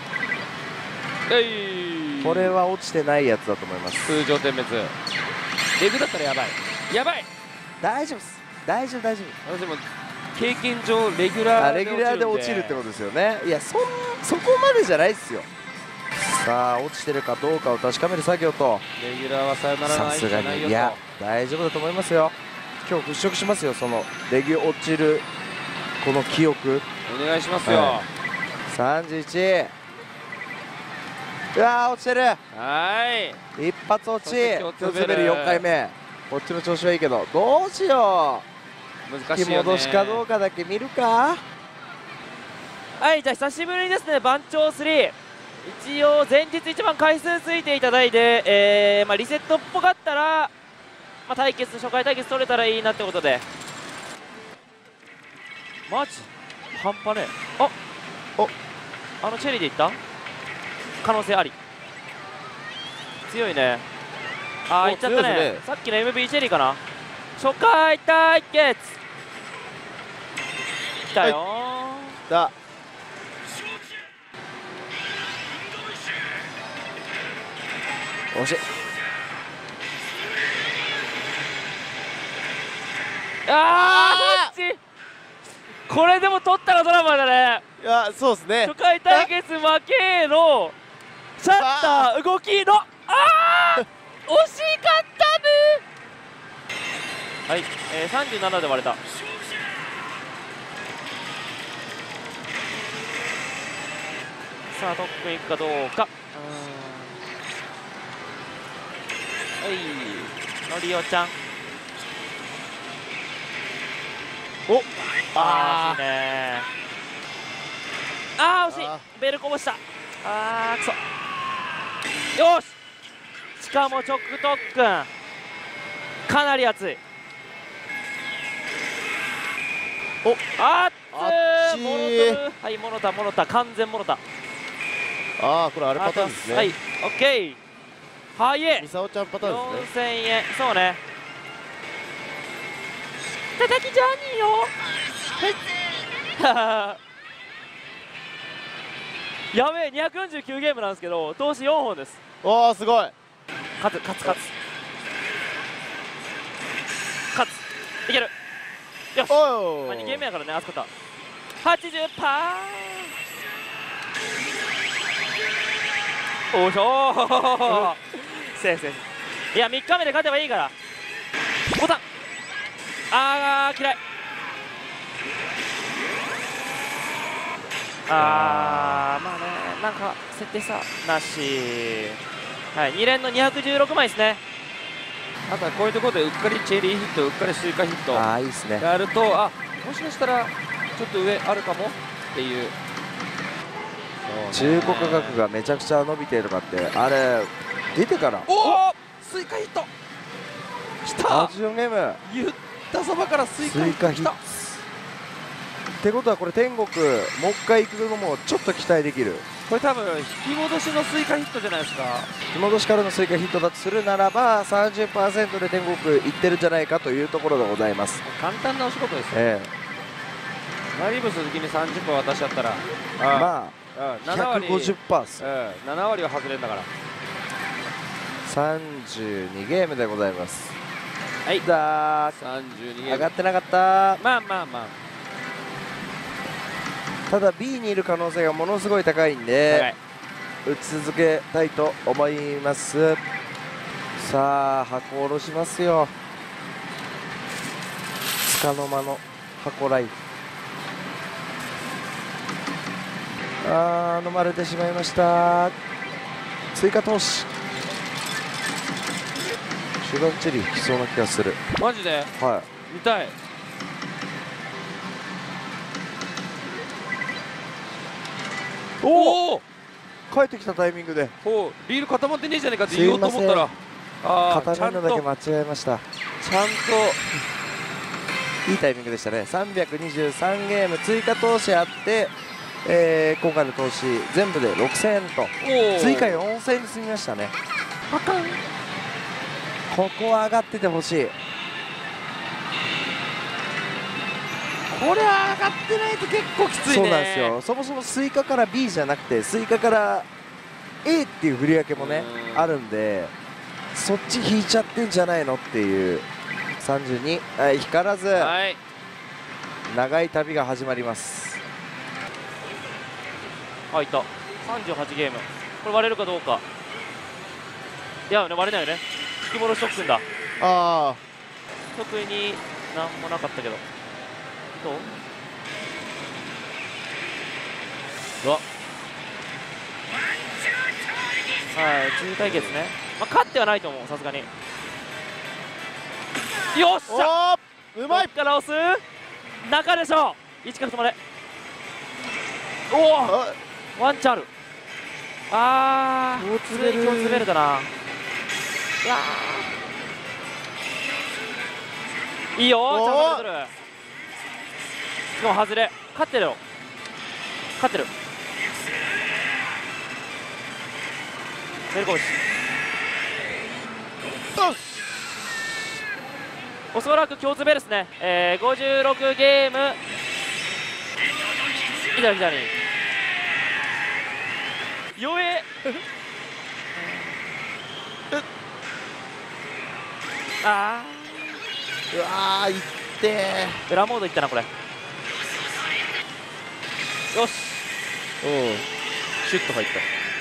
これは落ちてないやつだと思います。 通常点滅。レグだったらやばい。 大丈夫です。大丈夫。 でも経験上レギュラーで落ちるってことですよね。いやそこまでじゃないっすよ。さあ落ちてるかどうかを確かめる作業と。 レギュラーはさよならないんじゃないよと。 いや大丈夫だと思いますよ。今日払拭しますよ、そのレギュ落ちるこの記憶。 お願いしますよ。 31。うわー落ちてる。一発落ち。今日滑る4回目。こっちの調子はいいけどどうしよう。 難しいよね。 引き戻しかどうかだけ見るか。 はい、じゃあ久しぶりにですね番長3一応前日一番回数ついていただいて、リセットっぽかったら、初回対決取れたらいいなってことで。マジ半端ねえ。 あのチェリーでいった可能性あり。強いね。ああ、いっちゃったね。さっきの MV チェリーかな。初回対決来たよー。 来た。惜しい。 あーそっち。これでも取ったらドラマだね。 いや、そうですね。 初回対決負けのシャッター動きの惜しかったね。はい、37で割れた。さあトップいくかどうか。はいのりおちゃん。 お惜しいね。惜しい。ベルこぼした。くそ。よし、しかも直特訓かなり熱い。 おあっつモノトル。はい、モノタ完全モノタ。 これあれパターンですね。 はい、オッケー。はいえミサオちゃんパターンですね。 4000円。そうね。叩きジャーニーよ。やべえ、249ゲームなんですけど投資4本です。 おお、すごい。 勝ついける。よし、2ゲームやからね。あそこだ 80%。 おいしょーセーフ。いや3日目で勝てばいいから。ボタン嫌い。まあね、なんか設定さなし。はい、2連の216枚ですね。あとはこういうところでうっかりチェリーヒット、うっかりスイカヒットいいですね。 やると、もしかしたらちょっと上あるかもっていう。 中古価格がめちゃくちゃ伸びてるとかって、あれ出てからスイカヒットきた。 84ゲーム言ったそばからスイカヒットきた。 ってことはこれ天国もう一回行くのもちょっと期待できる。 これ多分引き戻しのスイカヒットじゃないですか。 引き戻しからのスイカヒットだとするならば 30% で天国行ってるんじゃないかというところでございます。 簡単なお仕事ですよ。マリブス好きに30分渡しちゃったらまあ 7割 150% っす。 7割は外れんだから。 32ゲームでございます。 はいだー 32ゲーム上がってなかった。 まあただ B にいる可能性がものすごい高いんで打ち続けたいと思います。さあ箱下ろしますよ。つかの間の箱ライ飲まれてしまいました。追加投資シュガーチェリー引きそうな気がする。 マジで見たい。 おお帰ってきたタイミングでリール固まってねえじゃねえかって言おうと思ったら固めるのだけ間違えました。 ちゃんといいタイミングでしたね。323ゲーム追加投資あって、今回の投資全部で6000円と追加4000円に済みましたね。ここは上がっててほしい。 これは上がってないと結構きついね。 そうなんですよ。そもそもスイカから B じゃなくてスイカから A っていう振り分けもねあるんで、そっち引いちゃってんじゃないのっていう。32光らず、長い旅が始まります。 いった38ゲーム。これ割れるかどうか。いやね、割れないよね。引き戻し特訓だ。特になんもなかったけどどう。中対決ね。勝ってはないと思う、さすがに。よっしゃ、うまいから押す中でしょう。1角までワンチャンある。今日詰めれたな。いいよ、ちゃんと出てる。しかも外れ。勝ってるよ、勝ってる。 メルコブシ。おそらく共通ベルスね。56ゲーム。左左。弱え。あうわーいってー、裏モードいったなこれ。よし、シュッと入った。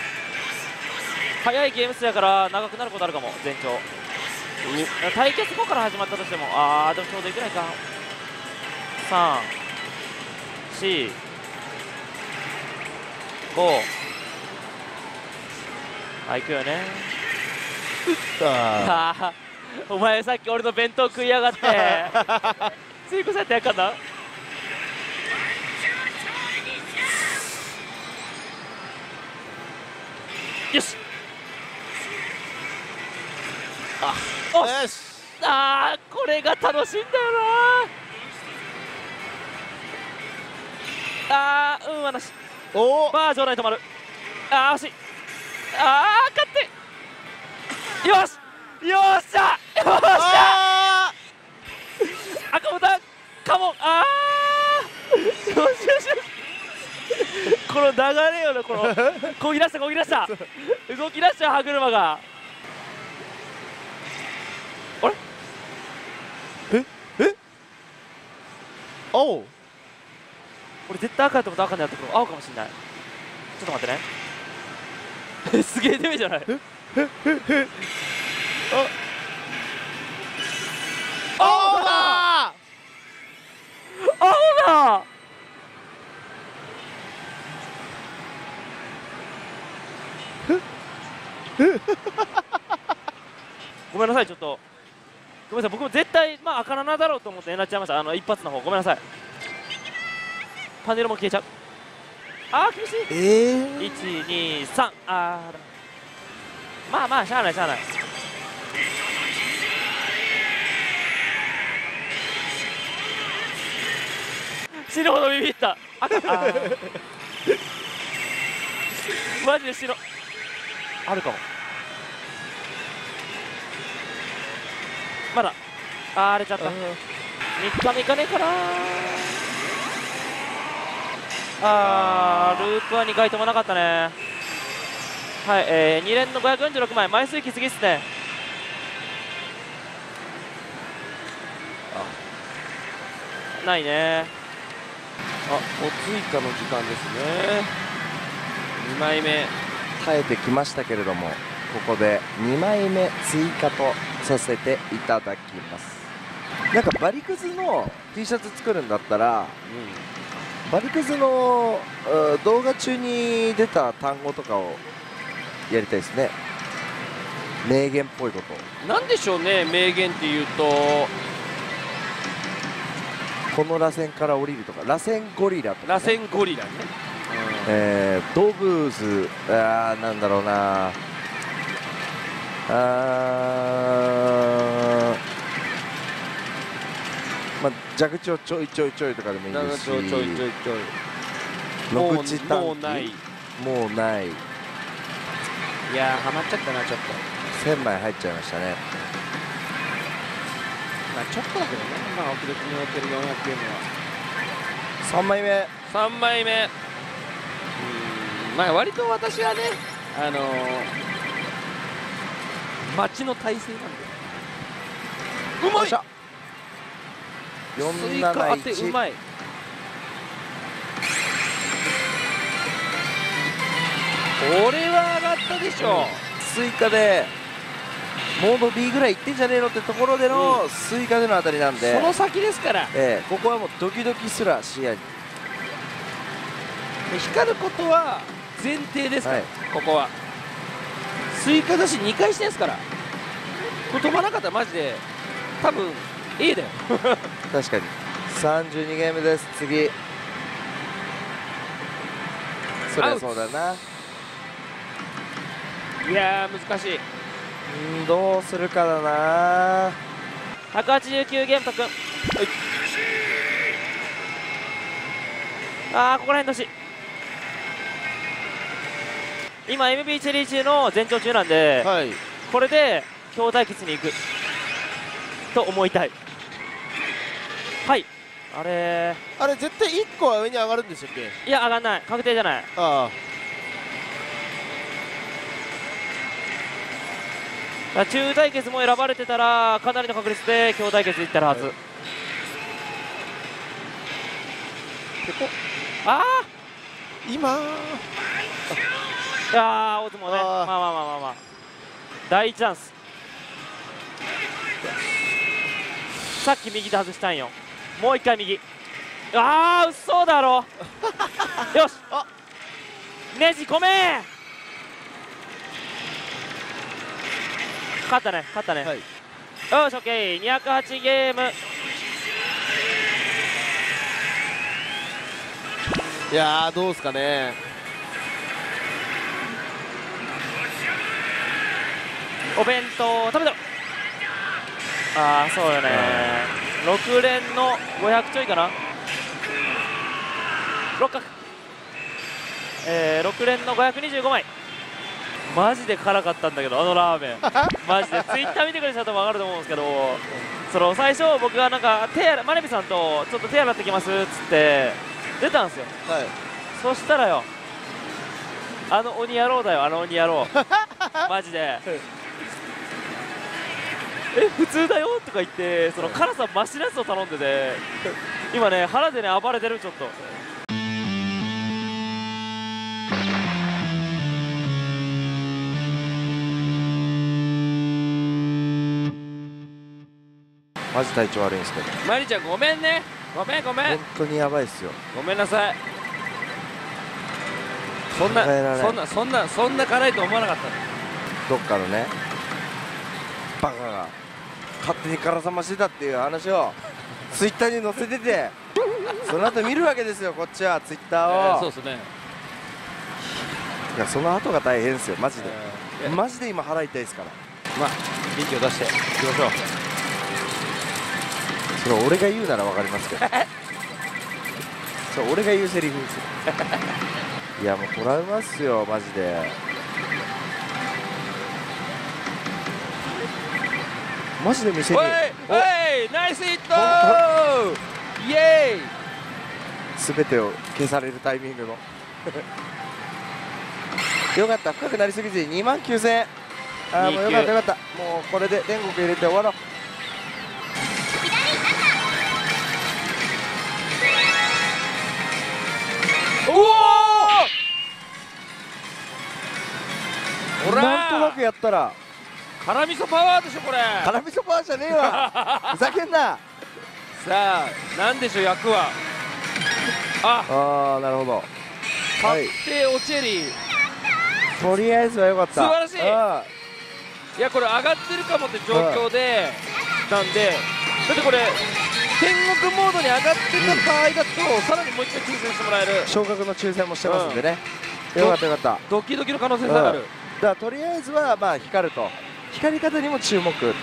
早いゲーム数やから長くなることあるかも。全長対決後から始まったとしても、でもちょうどいけないか。3、4、5。行くよね。お前さっき俺の弁当食いやがって追加されてやっかんな。よし、よし、これが楽しいんだよな。はなし。バー場内止まる。惜しい。勝ってよし、よっしゃ、よっしゃ、赤ボタンカモン。よしよしよし、この流れよね、このこぎ出した動き出した歯車が。あれ青、俺絶対赤やと思ったら赤になってくる。青かもしんない。ちょっと待ってねすげえデメじゃない。青だ、青だ。ごめんなさい、ちょっとごめんなさい。僕も絶対赤7だろうと思って狙っちゃいました。一発の方ごめんなさい。パネルも消えちゃう。厳しい。1、2、3。まあしゃあないしゃあない。死ぬほどビビった。マジで死ぬ。あるかも。まだ荒れちゃった。3日目いかねえかな。ループは2回ともなかったね。はい、2連の546枚、枚数きすぎっすね。ないね。 お追加の時間ですね。 2枚目耐えてきましたけれども、ここで2枚目追加とさせていただきます。なんかバリクズの T シャツ作るんだったら、バリクズの動画中に出た単語とかをやりたいですね。名言っぽいこと。 なんでしょうね、名言っていうと、 この螺旋から降りるとか、螺旋ゴリラとか、ね、 螺旋ゴリラね。 ドブーズ、なんだろうな、蛇口をちょいちょいちょいとかでもいいですし、 ちょいちょいちょいちょい、 野口短期、 もうない。 もうない。 いやー、ハマっちゃったな、ちょっと。 1000枚入っちゃいましたね。 ちょっとだけどね、沖縄における400ゲームは。 3枚目。 3枚目。割と私はね、街の体制なんで。うまい。スイカ当てうまい。これは上がったでしょ。 スイカでモード B ぐらいいってんじゃねえのってところでのスイカでの当たりなんで、 その先ですから、 ここはもうドキドキすら視野に。 光ることは前提ですから、ここはスイカだし2回してんすから、これ飛ばなかったらマジで多分 A だよ確かに。32ゲームです。次そりゃそうだな。 いやー難しい。 どうするかだな。 189ゲーム特訓。ここら辺のし今 MB チェリー中の前兆中なんで、 はい。 これで兄対決に行くと思いたい。はい。あれ絶対1個は上に上がるんでしたっけ？ いや上がんない、確定じゃない。 あ中対決も選ばれてたらかなりの確率で兄対決いったるはず。ああ今いやー大相撲ね、まあ大チャンス。さっき右で外したんよ、もう一回右。ああ嘘だろよしネジ込め勝ったね勝ったね、 はい、 よし OK 208ゲーム。 いやーどうですかね。 お弁当食べたろ。ああそうだね、6連の500ちょいかな、六角、6連の525枚。マジで辛かったんだけど、あのラーメンマジでツイッター見てくれた人も分かると思うんですけど、その最初僕がなんかマネビさんとちょっと手洗ってきますっつって出たんですよ。 はい。 そしたらよ、あの鬼野郎だよ、あの鬼野郎マジで普通だよとか言って、その辛さ増しのやつを頼んでて、今ね腹でね暴れてる。ちょっとマジ体調悪いんですけど。 マリちゃんごめんね、ごめん本当にやばいっすよ。 ごめんなさい。そんな辛いと思わなかったの。 どっかのねバカが勝手に辛さ増してたっていう話をツイッターに載せてて、その後見るわけですよこっちはツイッターを。 そうですね。 いやその後が大変ですよマジで、マジで今腹痛いですから。 まあ元気を出していきましょう。 それ俺が言うなら分かりますけどそれ俺が言うセリフですよいやもうトラウマっすよマジで。マジで店においナイスヒットイエーイ。 全てを消されるタイミングのよかった、深くなりすぎずに29000円。ああもうよかったよかった、もうこれで天国入れて終わろう。 おらなんとなくやったら辛味噌パワーでしょこれ。 辛味噌パワーじゃねえわふざけんな。 さあなんでしょう役は。ああなるほど。 確定おチェリー、 とりあえずはよかった。 素晴らしい。いやこれ上がってるかもって状況でなんで、だってこれ天国モードに上がってた場合だと、さらにもう一回抽選してもらえる。 昇格の抽選もしてますんでね、よかったよかった。 ドキドキの可能性がある。 だからとりあえずはまあ光ると、光り方にも注目。 点滅。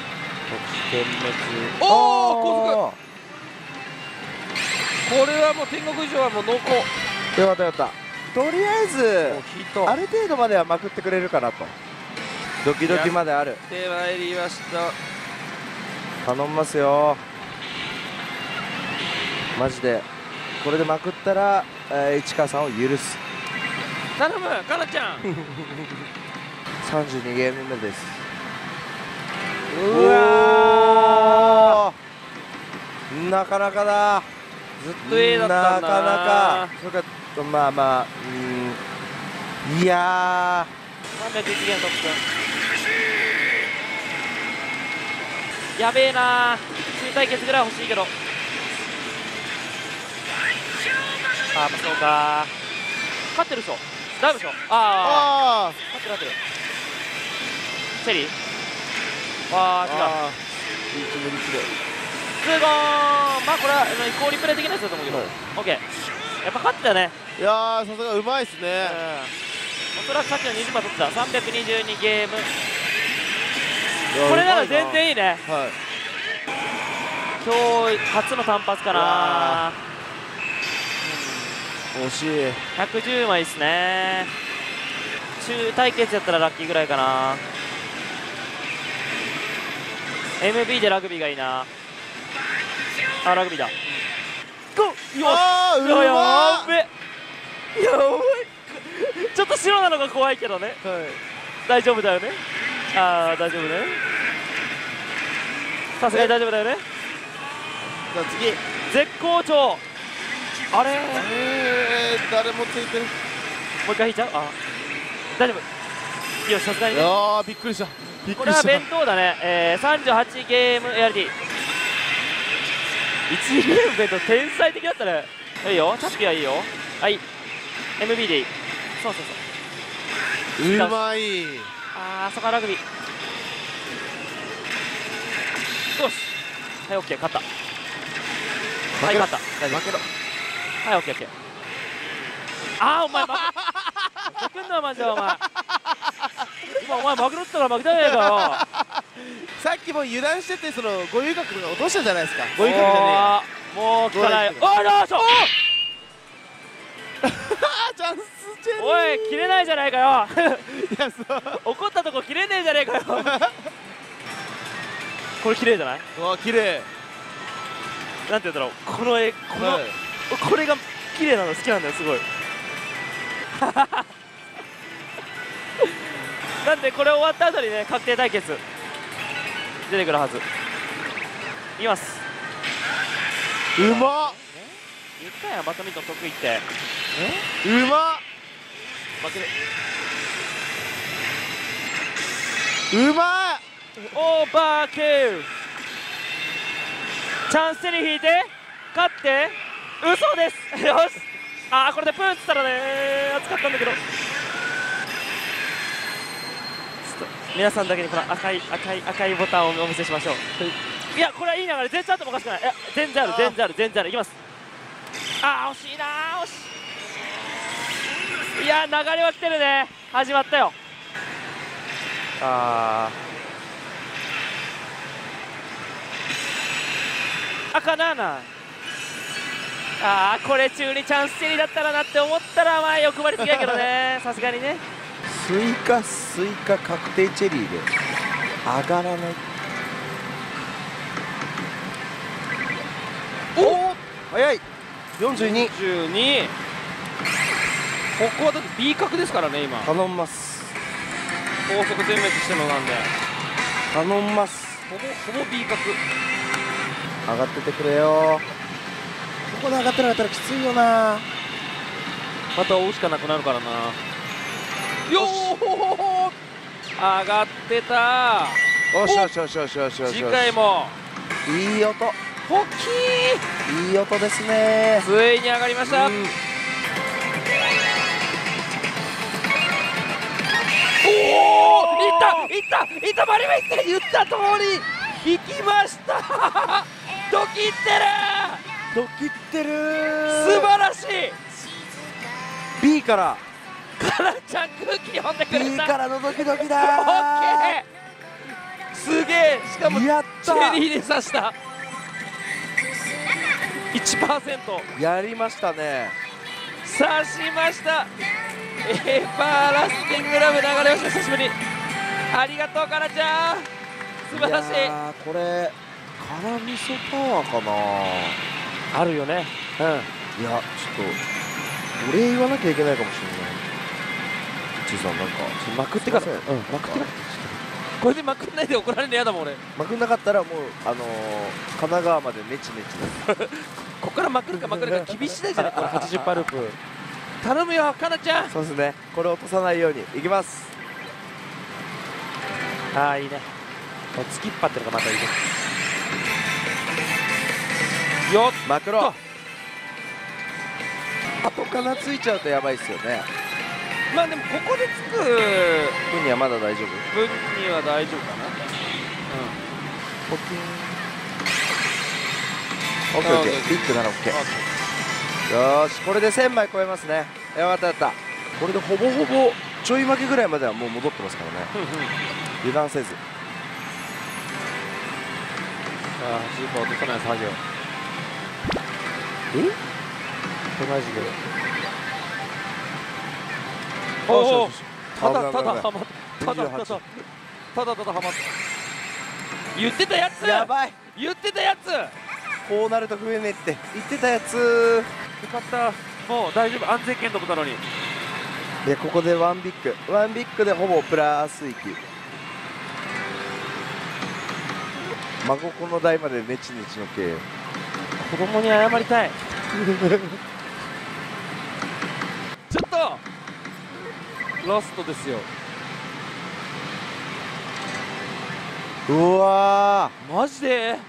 おお高速。これはもう天国以上はもう濃厚。 よかったよかった。とりあえずある程度まではまくってくれるかなと。ドキドキまである。 でまいりました。 頼みますよマジで。これでまくったら、市川さんを許す。 頼むかなちゃん 32ゲーム目です。 うわーなかなかだ。 ずっと A だったんだな。 なかなかそれかまあまあいや 311ゲームトップ。やべえな、中対決ぐらい欲しいけど。あそうか、勝ってるでしょ、ダメでしょ。ああ勝ってるチェリー。ああ違う、ツーゴーン。まあこれはイコーリプレイ的なやつだと思うけど、オッケー。やっぱ勝ってたね。 いやーさすがうまいっすね。 おそらくさっきの20番取ってた。322ゲーム、これなら全然いいね。 はい、 今日初の単発かな。 惜しい。 110枚ですね。 中対決やったらラッキーぐらいかな。 MB でラグビーがいいな。あ、ラグビーだ。ゴー。よあー、うまっ。 やべやばい。ちょっと白なのが怖いけどね。大丈夫だよね。ああ、大丈夫ね。さすがに大丈夫だよね。 じゃあ次。 絶好調。あれ誰もついてる。 もう一回引いちゃう。あ、大丈夫。よし、さすがにね。 ああ、びっくりした。びっこれはくりした。 弁当だね。38ゲーム ARD。1ゲーム弁当天才的だったね。いいよ、チャッピはいいよ。はい、 MB でいい。そうそうそう、 うまい。 あー、そこはラグビー。よし、はい、オッケー、勝った。はい、勝った。 負けろ。 はい、オッケー、オッケー。あー、お前負けんな、マジでお前。今お前負けろって言ったら負けたんやからよ。 さっきも油断してて、そのご遊郭が落としたじゃないですか。ご遊郭じゃねえよ。 もう聞かない。おい、どうしよチャンスチェリー。 おい、切れないじゃないかよ。 いや、そう。 怒ったとこ切れねえじゃねえかよ。これ綺麗じゃない？ うわ、綺麗。 なんて言うんだろう、この絵、これが綺麗なの好きなんだよ、すごい。なんでこれ終わった後にね、確定対決出てくるはず。いきます。 うまっ。 言ったやん、バドミントン得意って。 うまっ。 負ける。 うまっ。 オーバーキル。チャンスに引いて勝って嘘です。よし。あー、これでプーンっつったらね、熱かったんだけど。ちょっと皆さんだけにこの赤いボタンをお見せしましょう。いや、これはいい流れ、全然あってもおかしくない。いや、全然ある、全然ある、全然ある。いきます。あー、惜しいなー、惜しい。いやー、流れは来てるね。始まったよ。あー、赤7。あー、これ中にチャンスチェリーだったらなって思ったら、まあ欲張りすぎやけどね。さすがにね。 スイカ確定チェリーで上がらない。おお、早い。42。 ここはだって B 角ですからね、今。 頼んます。 高速全滅してるのなんで頼んます。 ほぼ B 角。 上がっててくれよ。ここで上がってなかったらきついよな。 また追うしかなくなるからな。よー、上がってた。 よしよしよしよしよしよし。 次回もいい音。 ポッキいい音ですね。 ー、ついに上がりました。おお、いったマリメいった、言った通り引きました。ドキってる素晴らしい。 B からカラちゃん空気読んでくれた。 B からのドキドキだオッケー、すげえ。しかもやったチェリーで刺した。 1% やりましたね。 刺しました。エバーラスティングラブ流れました。久しぶり。ありがとうカラちゃん、素晴らしい。 これ辛味噌パワーかな。 あるよね。 いや、ちょっとお礼言わなきゃいけないかもしれない。ちさん、なんかまくってから、まくってから。これでまくんないで怒られるの嫌だもん俺。 まくんなかったらもう神奈川までネチネチです。 ここからまくるか厳しいじゃないこれ。80%ループ頼むよかなちゃん。 そうですね、これ落とさないようにいきます。 ああ、いいね。突きっ張ってるのがまたいいね。 よっ、 マクロ後からついちゃうとやばいっすよね。 まあでもここでつく分にはまだ大丈夫。 分には大丈夫かな。 ポキン。オッケーオッケー。ビッグならオッケー。よーし、これで1000枚超えますね。よかったやった。これでほぼほぼちょい負けぐらいまではもう戻ってますからね。油断せず。 ああ、スーパー落とさない作業。 え？ マジで。 おお、 ただただハマったただただハマった言ってたやつやばい言ってたやつこうなると増えねえって言ってたやつ。よかった。もう大丈夫、安全圏とこなのに。 いやここでワンビッグでほぼプラス域。真心の代までネチネチの系。 子供に謝りたい。 ちょっとラストですよ。 うわーマジで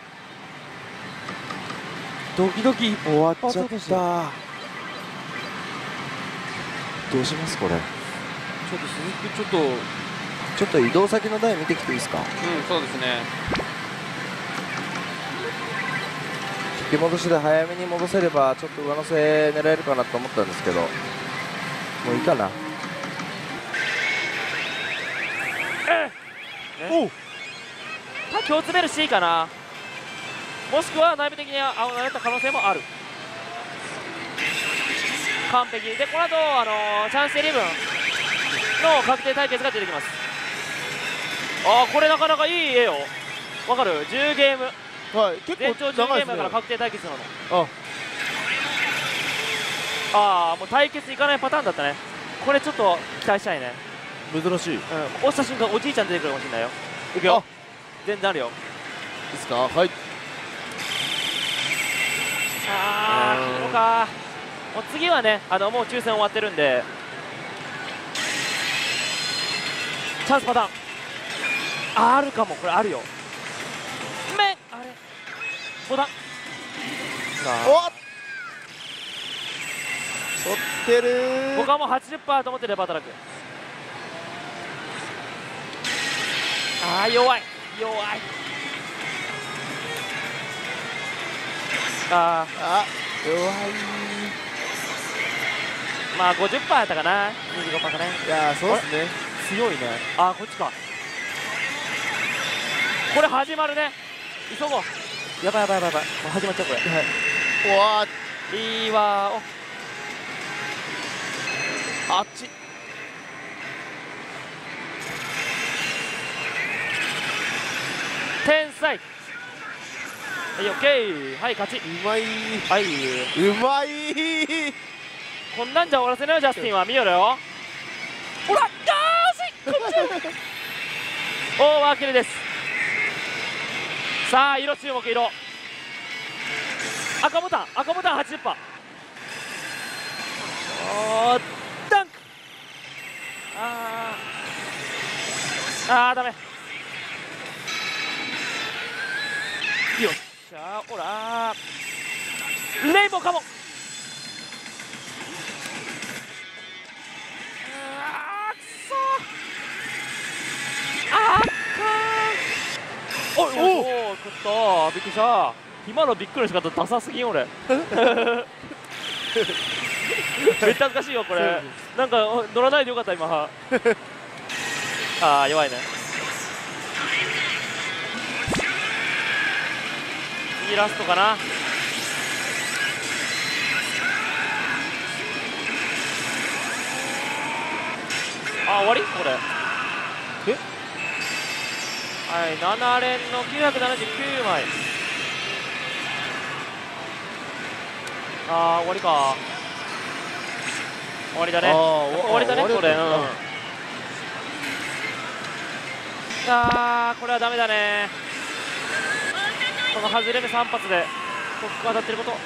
ドキドキ終わっちゃった。どうしますこれ。 ちょっと鈴木ちょっと移動先の台見てきていいですか。 そうですね。 引き戻しで早めに戻せればちょっと上乗せ狙えるかなと思ったんですけど、もういいかな。 今日詰める C かな、もしくは内部的に青がやった可能性もある。完璧で、この後チャンステリブンの確定対決が出てきます。これなかなかいい絵よ。わかる。10ゲーム、 はい、結構全長10ゲームだから確定対決なの。もう対決いかないパターンだったね。これちょっと期待したいね。 珍しい。 押した瞬間おじいちゃん出てくるかもしれないよ。いくよ、全然あるよ。 いいですか。はい。 黄色か。もう次はね、もう抽選終わってるんで、チャンスパターンあるかも。これあるよ。あれボタン取ってる。 僕はもう 80% と思ってレバー叩く。弱い。弱い。まあ 50% やったかな、25% かね。 いやそうですね。 強いね。こっちか。これ始まるね。急ごう。やばい。もう始まっちゃうこれ。いいわ。あっち。天才。はい、オッケー。はい、勝ち。 うまい。 はい。 うまい。 こんなんじゃ終わらせないよ、ジャスティンは。見よるよ。ほら、オーバーキルです。さあ、色注目、色。赤ボタン 80%。ダンク。ダメ。よっしゃー。ほらー、レインボーかも。おい、ちょっとびっくりした。今のびっくりの仕方ダサすぎん俺。めっちゃ恥ずかしいよこれ。なんか乗らないでよかった今。弱いね。次ラストかな。終わりこれ。はい、7連の979枚。終わりか。終わりだね。終わりだねこれ。これはダメだね。この外れ目3発でコック当たってること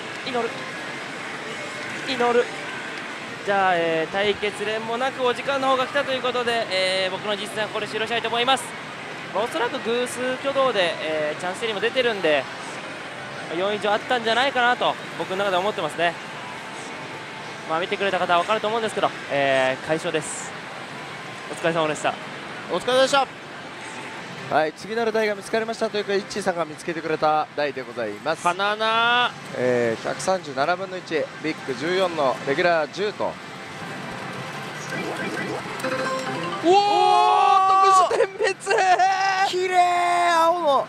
祈る。じゃあ、対決連もなくお時間の方が来たということで、僕の実戦はこれ終了したいと思います。おそらく偶数挙動で、チャンステリーも出てるんで4以上あったんじゃないかなと僕の中で思ってますね。見てくれた方は分かると思うんですけど、快勝です。お疲れ様でした。 お疲れ様でした。はい、次なる台が見つかりましたというか、イッチーさんが見つけてくれた台でございます。 バナナ 137分の1、ビッグ14のレギュラー10と。 特殊点滅。 きれい。青の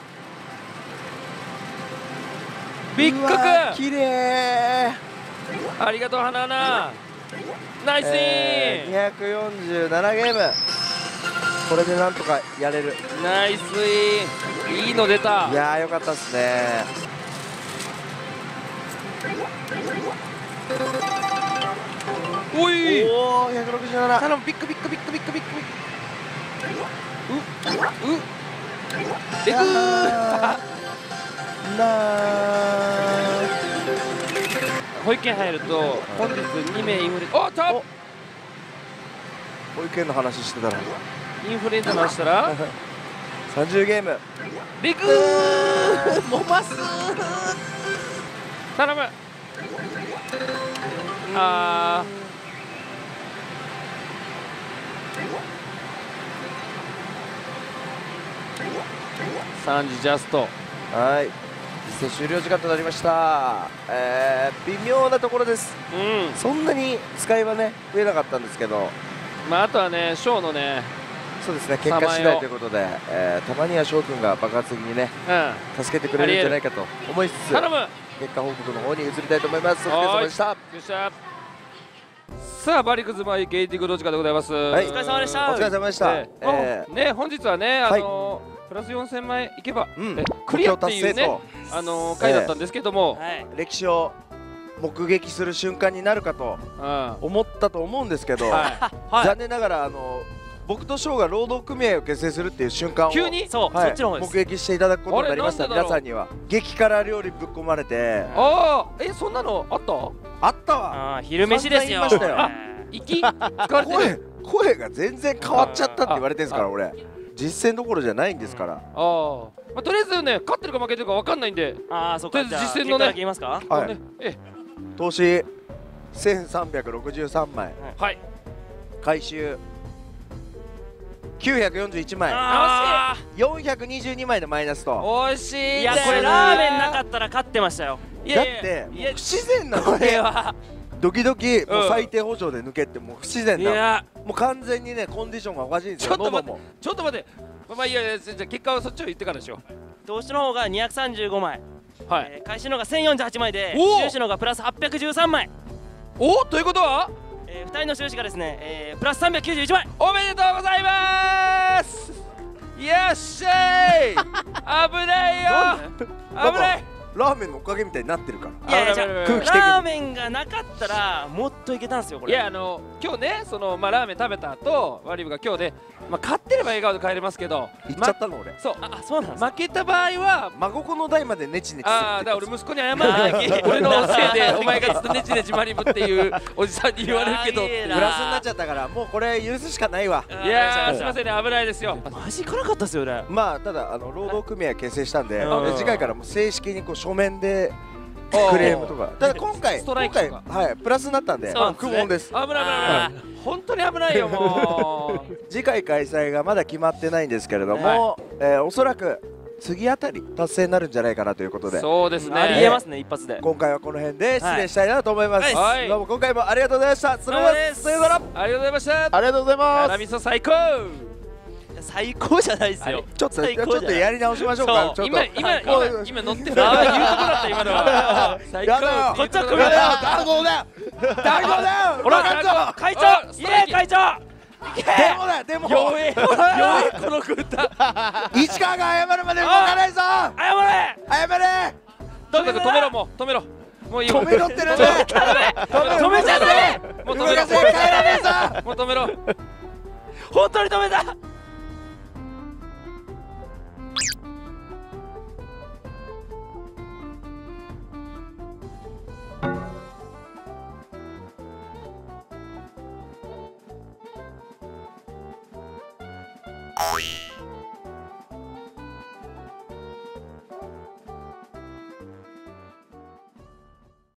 ビッグくんきれい。 ありがとう花菜。 ナイスイン、 247ゲーム。これでなんとかやれる。 ナイスイン、いいの出た。 いやーよかったっすね。 おい、 おお167。 頼む、ビッグビッグビッグビッグビッグビッグ。でくー保育園入ると本日2名インフルエンザ、おっと保育園の話してたらインフルエンザの話したら 30ゲーム。 ビッグーもます頼む。あ3時ジャスト。 はい、実践終了時間となりました。微妙なところです。 うん、 そんなに使いはね増えなかったんですけど、 まああとはねショーのね、 そうですね、結果次第ということで、たまには翔くんが爆発的にね助けてくれるんじゃないかと思いつつ、 頼む。 結果報告の方に移りたいと思います。お疲れ様でした。 よっしゃ。さあバリクズマイゲーティングの時間でございます。 はい、 お疲れ様でした。 お疲れ様でした。 ね、本日はね、プラス4000枚いけばクリアっていうね、回だったんですけども、 歴史を目撃する瞬間になるかと思ったと思うんですけど、残念ながら僕と翔が労働組合を結成するっていう瞬間を急にそっちの方です。 目撃していただくことになりました。皆さんには激辛料理ぶっ込まれて、 そんなのあった？ あったわ。 昼飯ですよ。 息疲れてる。 声が全然変わっちゃったって言われてるんですから俺。実践どころじゃないんですから。 とりあえずね、勝ってるか負けてるか分かんないんで、 そうか。 とりあえず実践のね、 言いますか。 投資1363枚、回収941枚、422枚のマイナスと。 惜しい。 いやこれラーメンなかったら勝ってましたよ。 だって不自然なのね。ドキドキもう最低補助で抜けってもう不自然な、もう完全にねコンディションがおかしいんですよ。 ちょっと待ってまあいいや、じゃあ結果はそっちを言ってからでしょ。 投資の方が235枚、回収の方が1048枚で、収支の方がプラス813枚。 ということは 2人の収支がですね、プラス391枚。 おめでとうございます。よっしゃい。危ないよ、危ない。 ラーメンのおかげみたいになってるから。 いやじゃあラーメンがなかったらもっといけたんですよこれ。 いや今日ね、まあラーメン食べた後ワリブが今日で勝ってれば笑顔で帰れますけど、 言っちゃったの俺。 そうなんです。 負けた場合は孫子の代までネチネチする。 だから俺息子に謝らなきゃ俺のせいでお前がずっとネチネチマリブっていうおじさんに言われるけど、 プラスになっちゃったからもうこれ許すしかないわ。 いやすいませんね、危ないですよ。 マジ辛かったですよね。 まあただ労働組合結成したんで、次回からも正式にこう書面でクレームとか。ただ今回プラスになったんで苦悶です。 危ない、本当に危ないよもう。 次回開催がまだ決まってないんですけれども、おそらく次あたり達成になるんじゃないかなということで。 そうですね、 ありえますね、一発で。 今回はこの辺で失礼したいなと思います。どうも今回もありがとうございました。それではさよなら。 ありがとうございました。 ありがとうございます。 辛味噌最高。 最高じゃないですよ。 ちょっとやり直しましょうか。 今乗ってる。言うとこだった今のは。最高。 こっちは組だよ。 団子だよ。 ほら会長。イエーイ会長。 でも弱えこの軍団。 市川が謝るまで動かないぞ。謝れ。 とにかく止めろ、もう止めろ。もういいよ。 止めろってなんだ。 止めちゃダメ。 もう止めろ。 帰らねえぞ。 もう止めろ。 本当に止めた。 Oh yeah.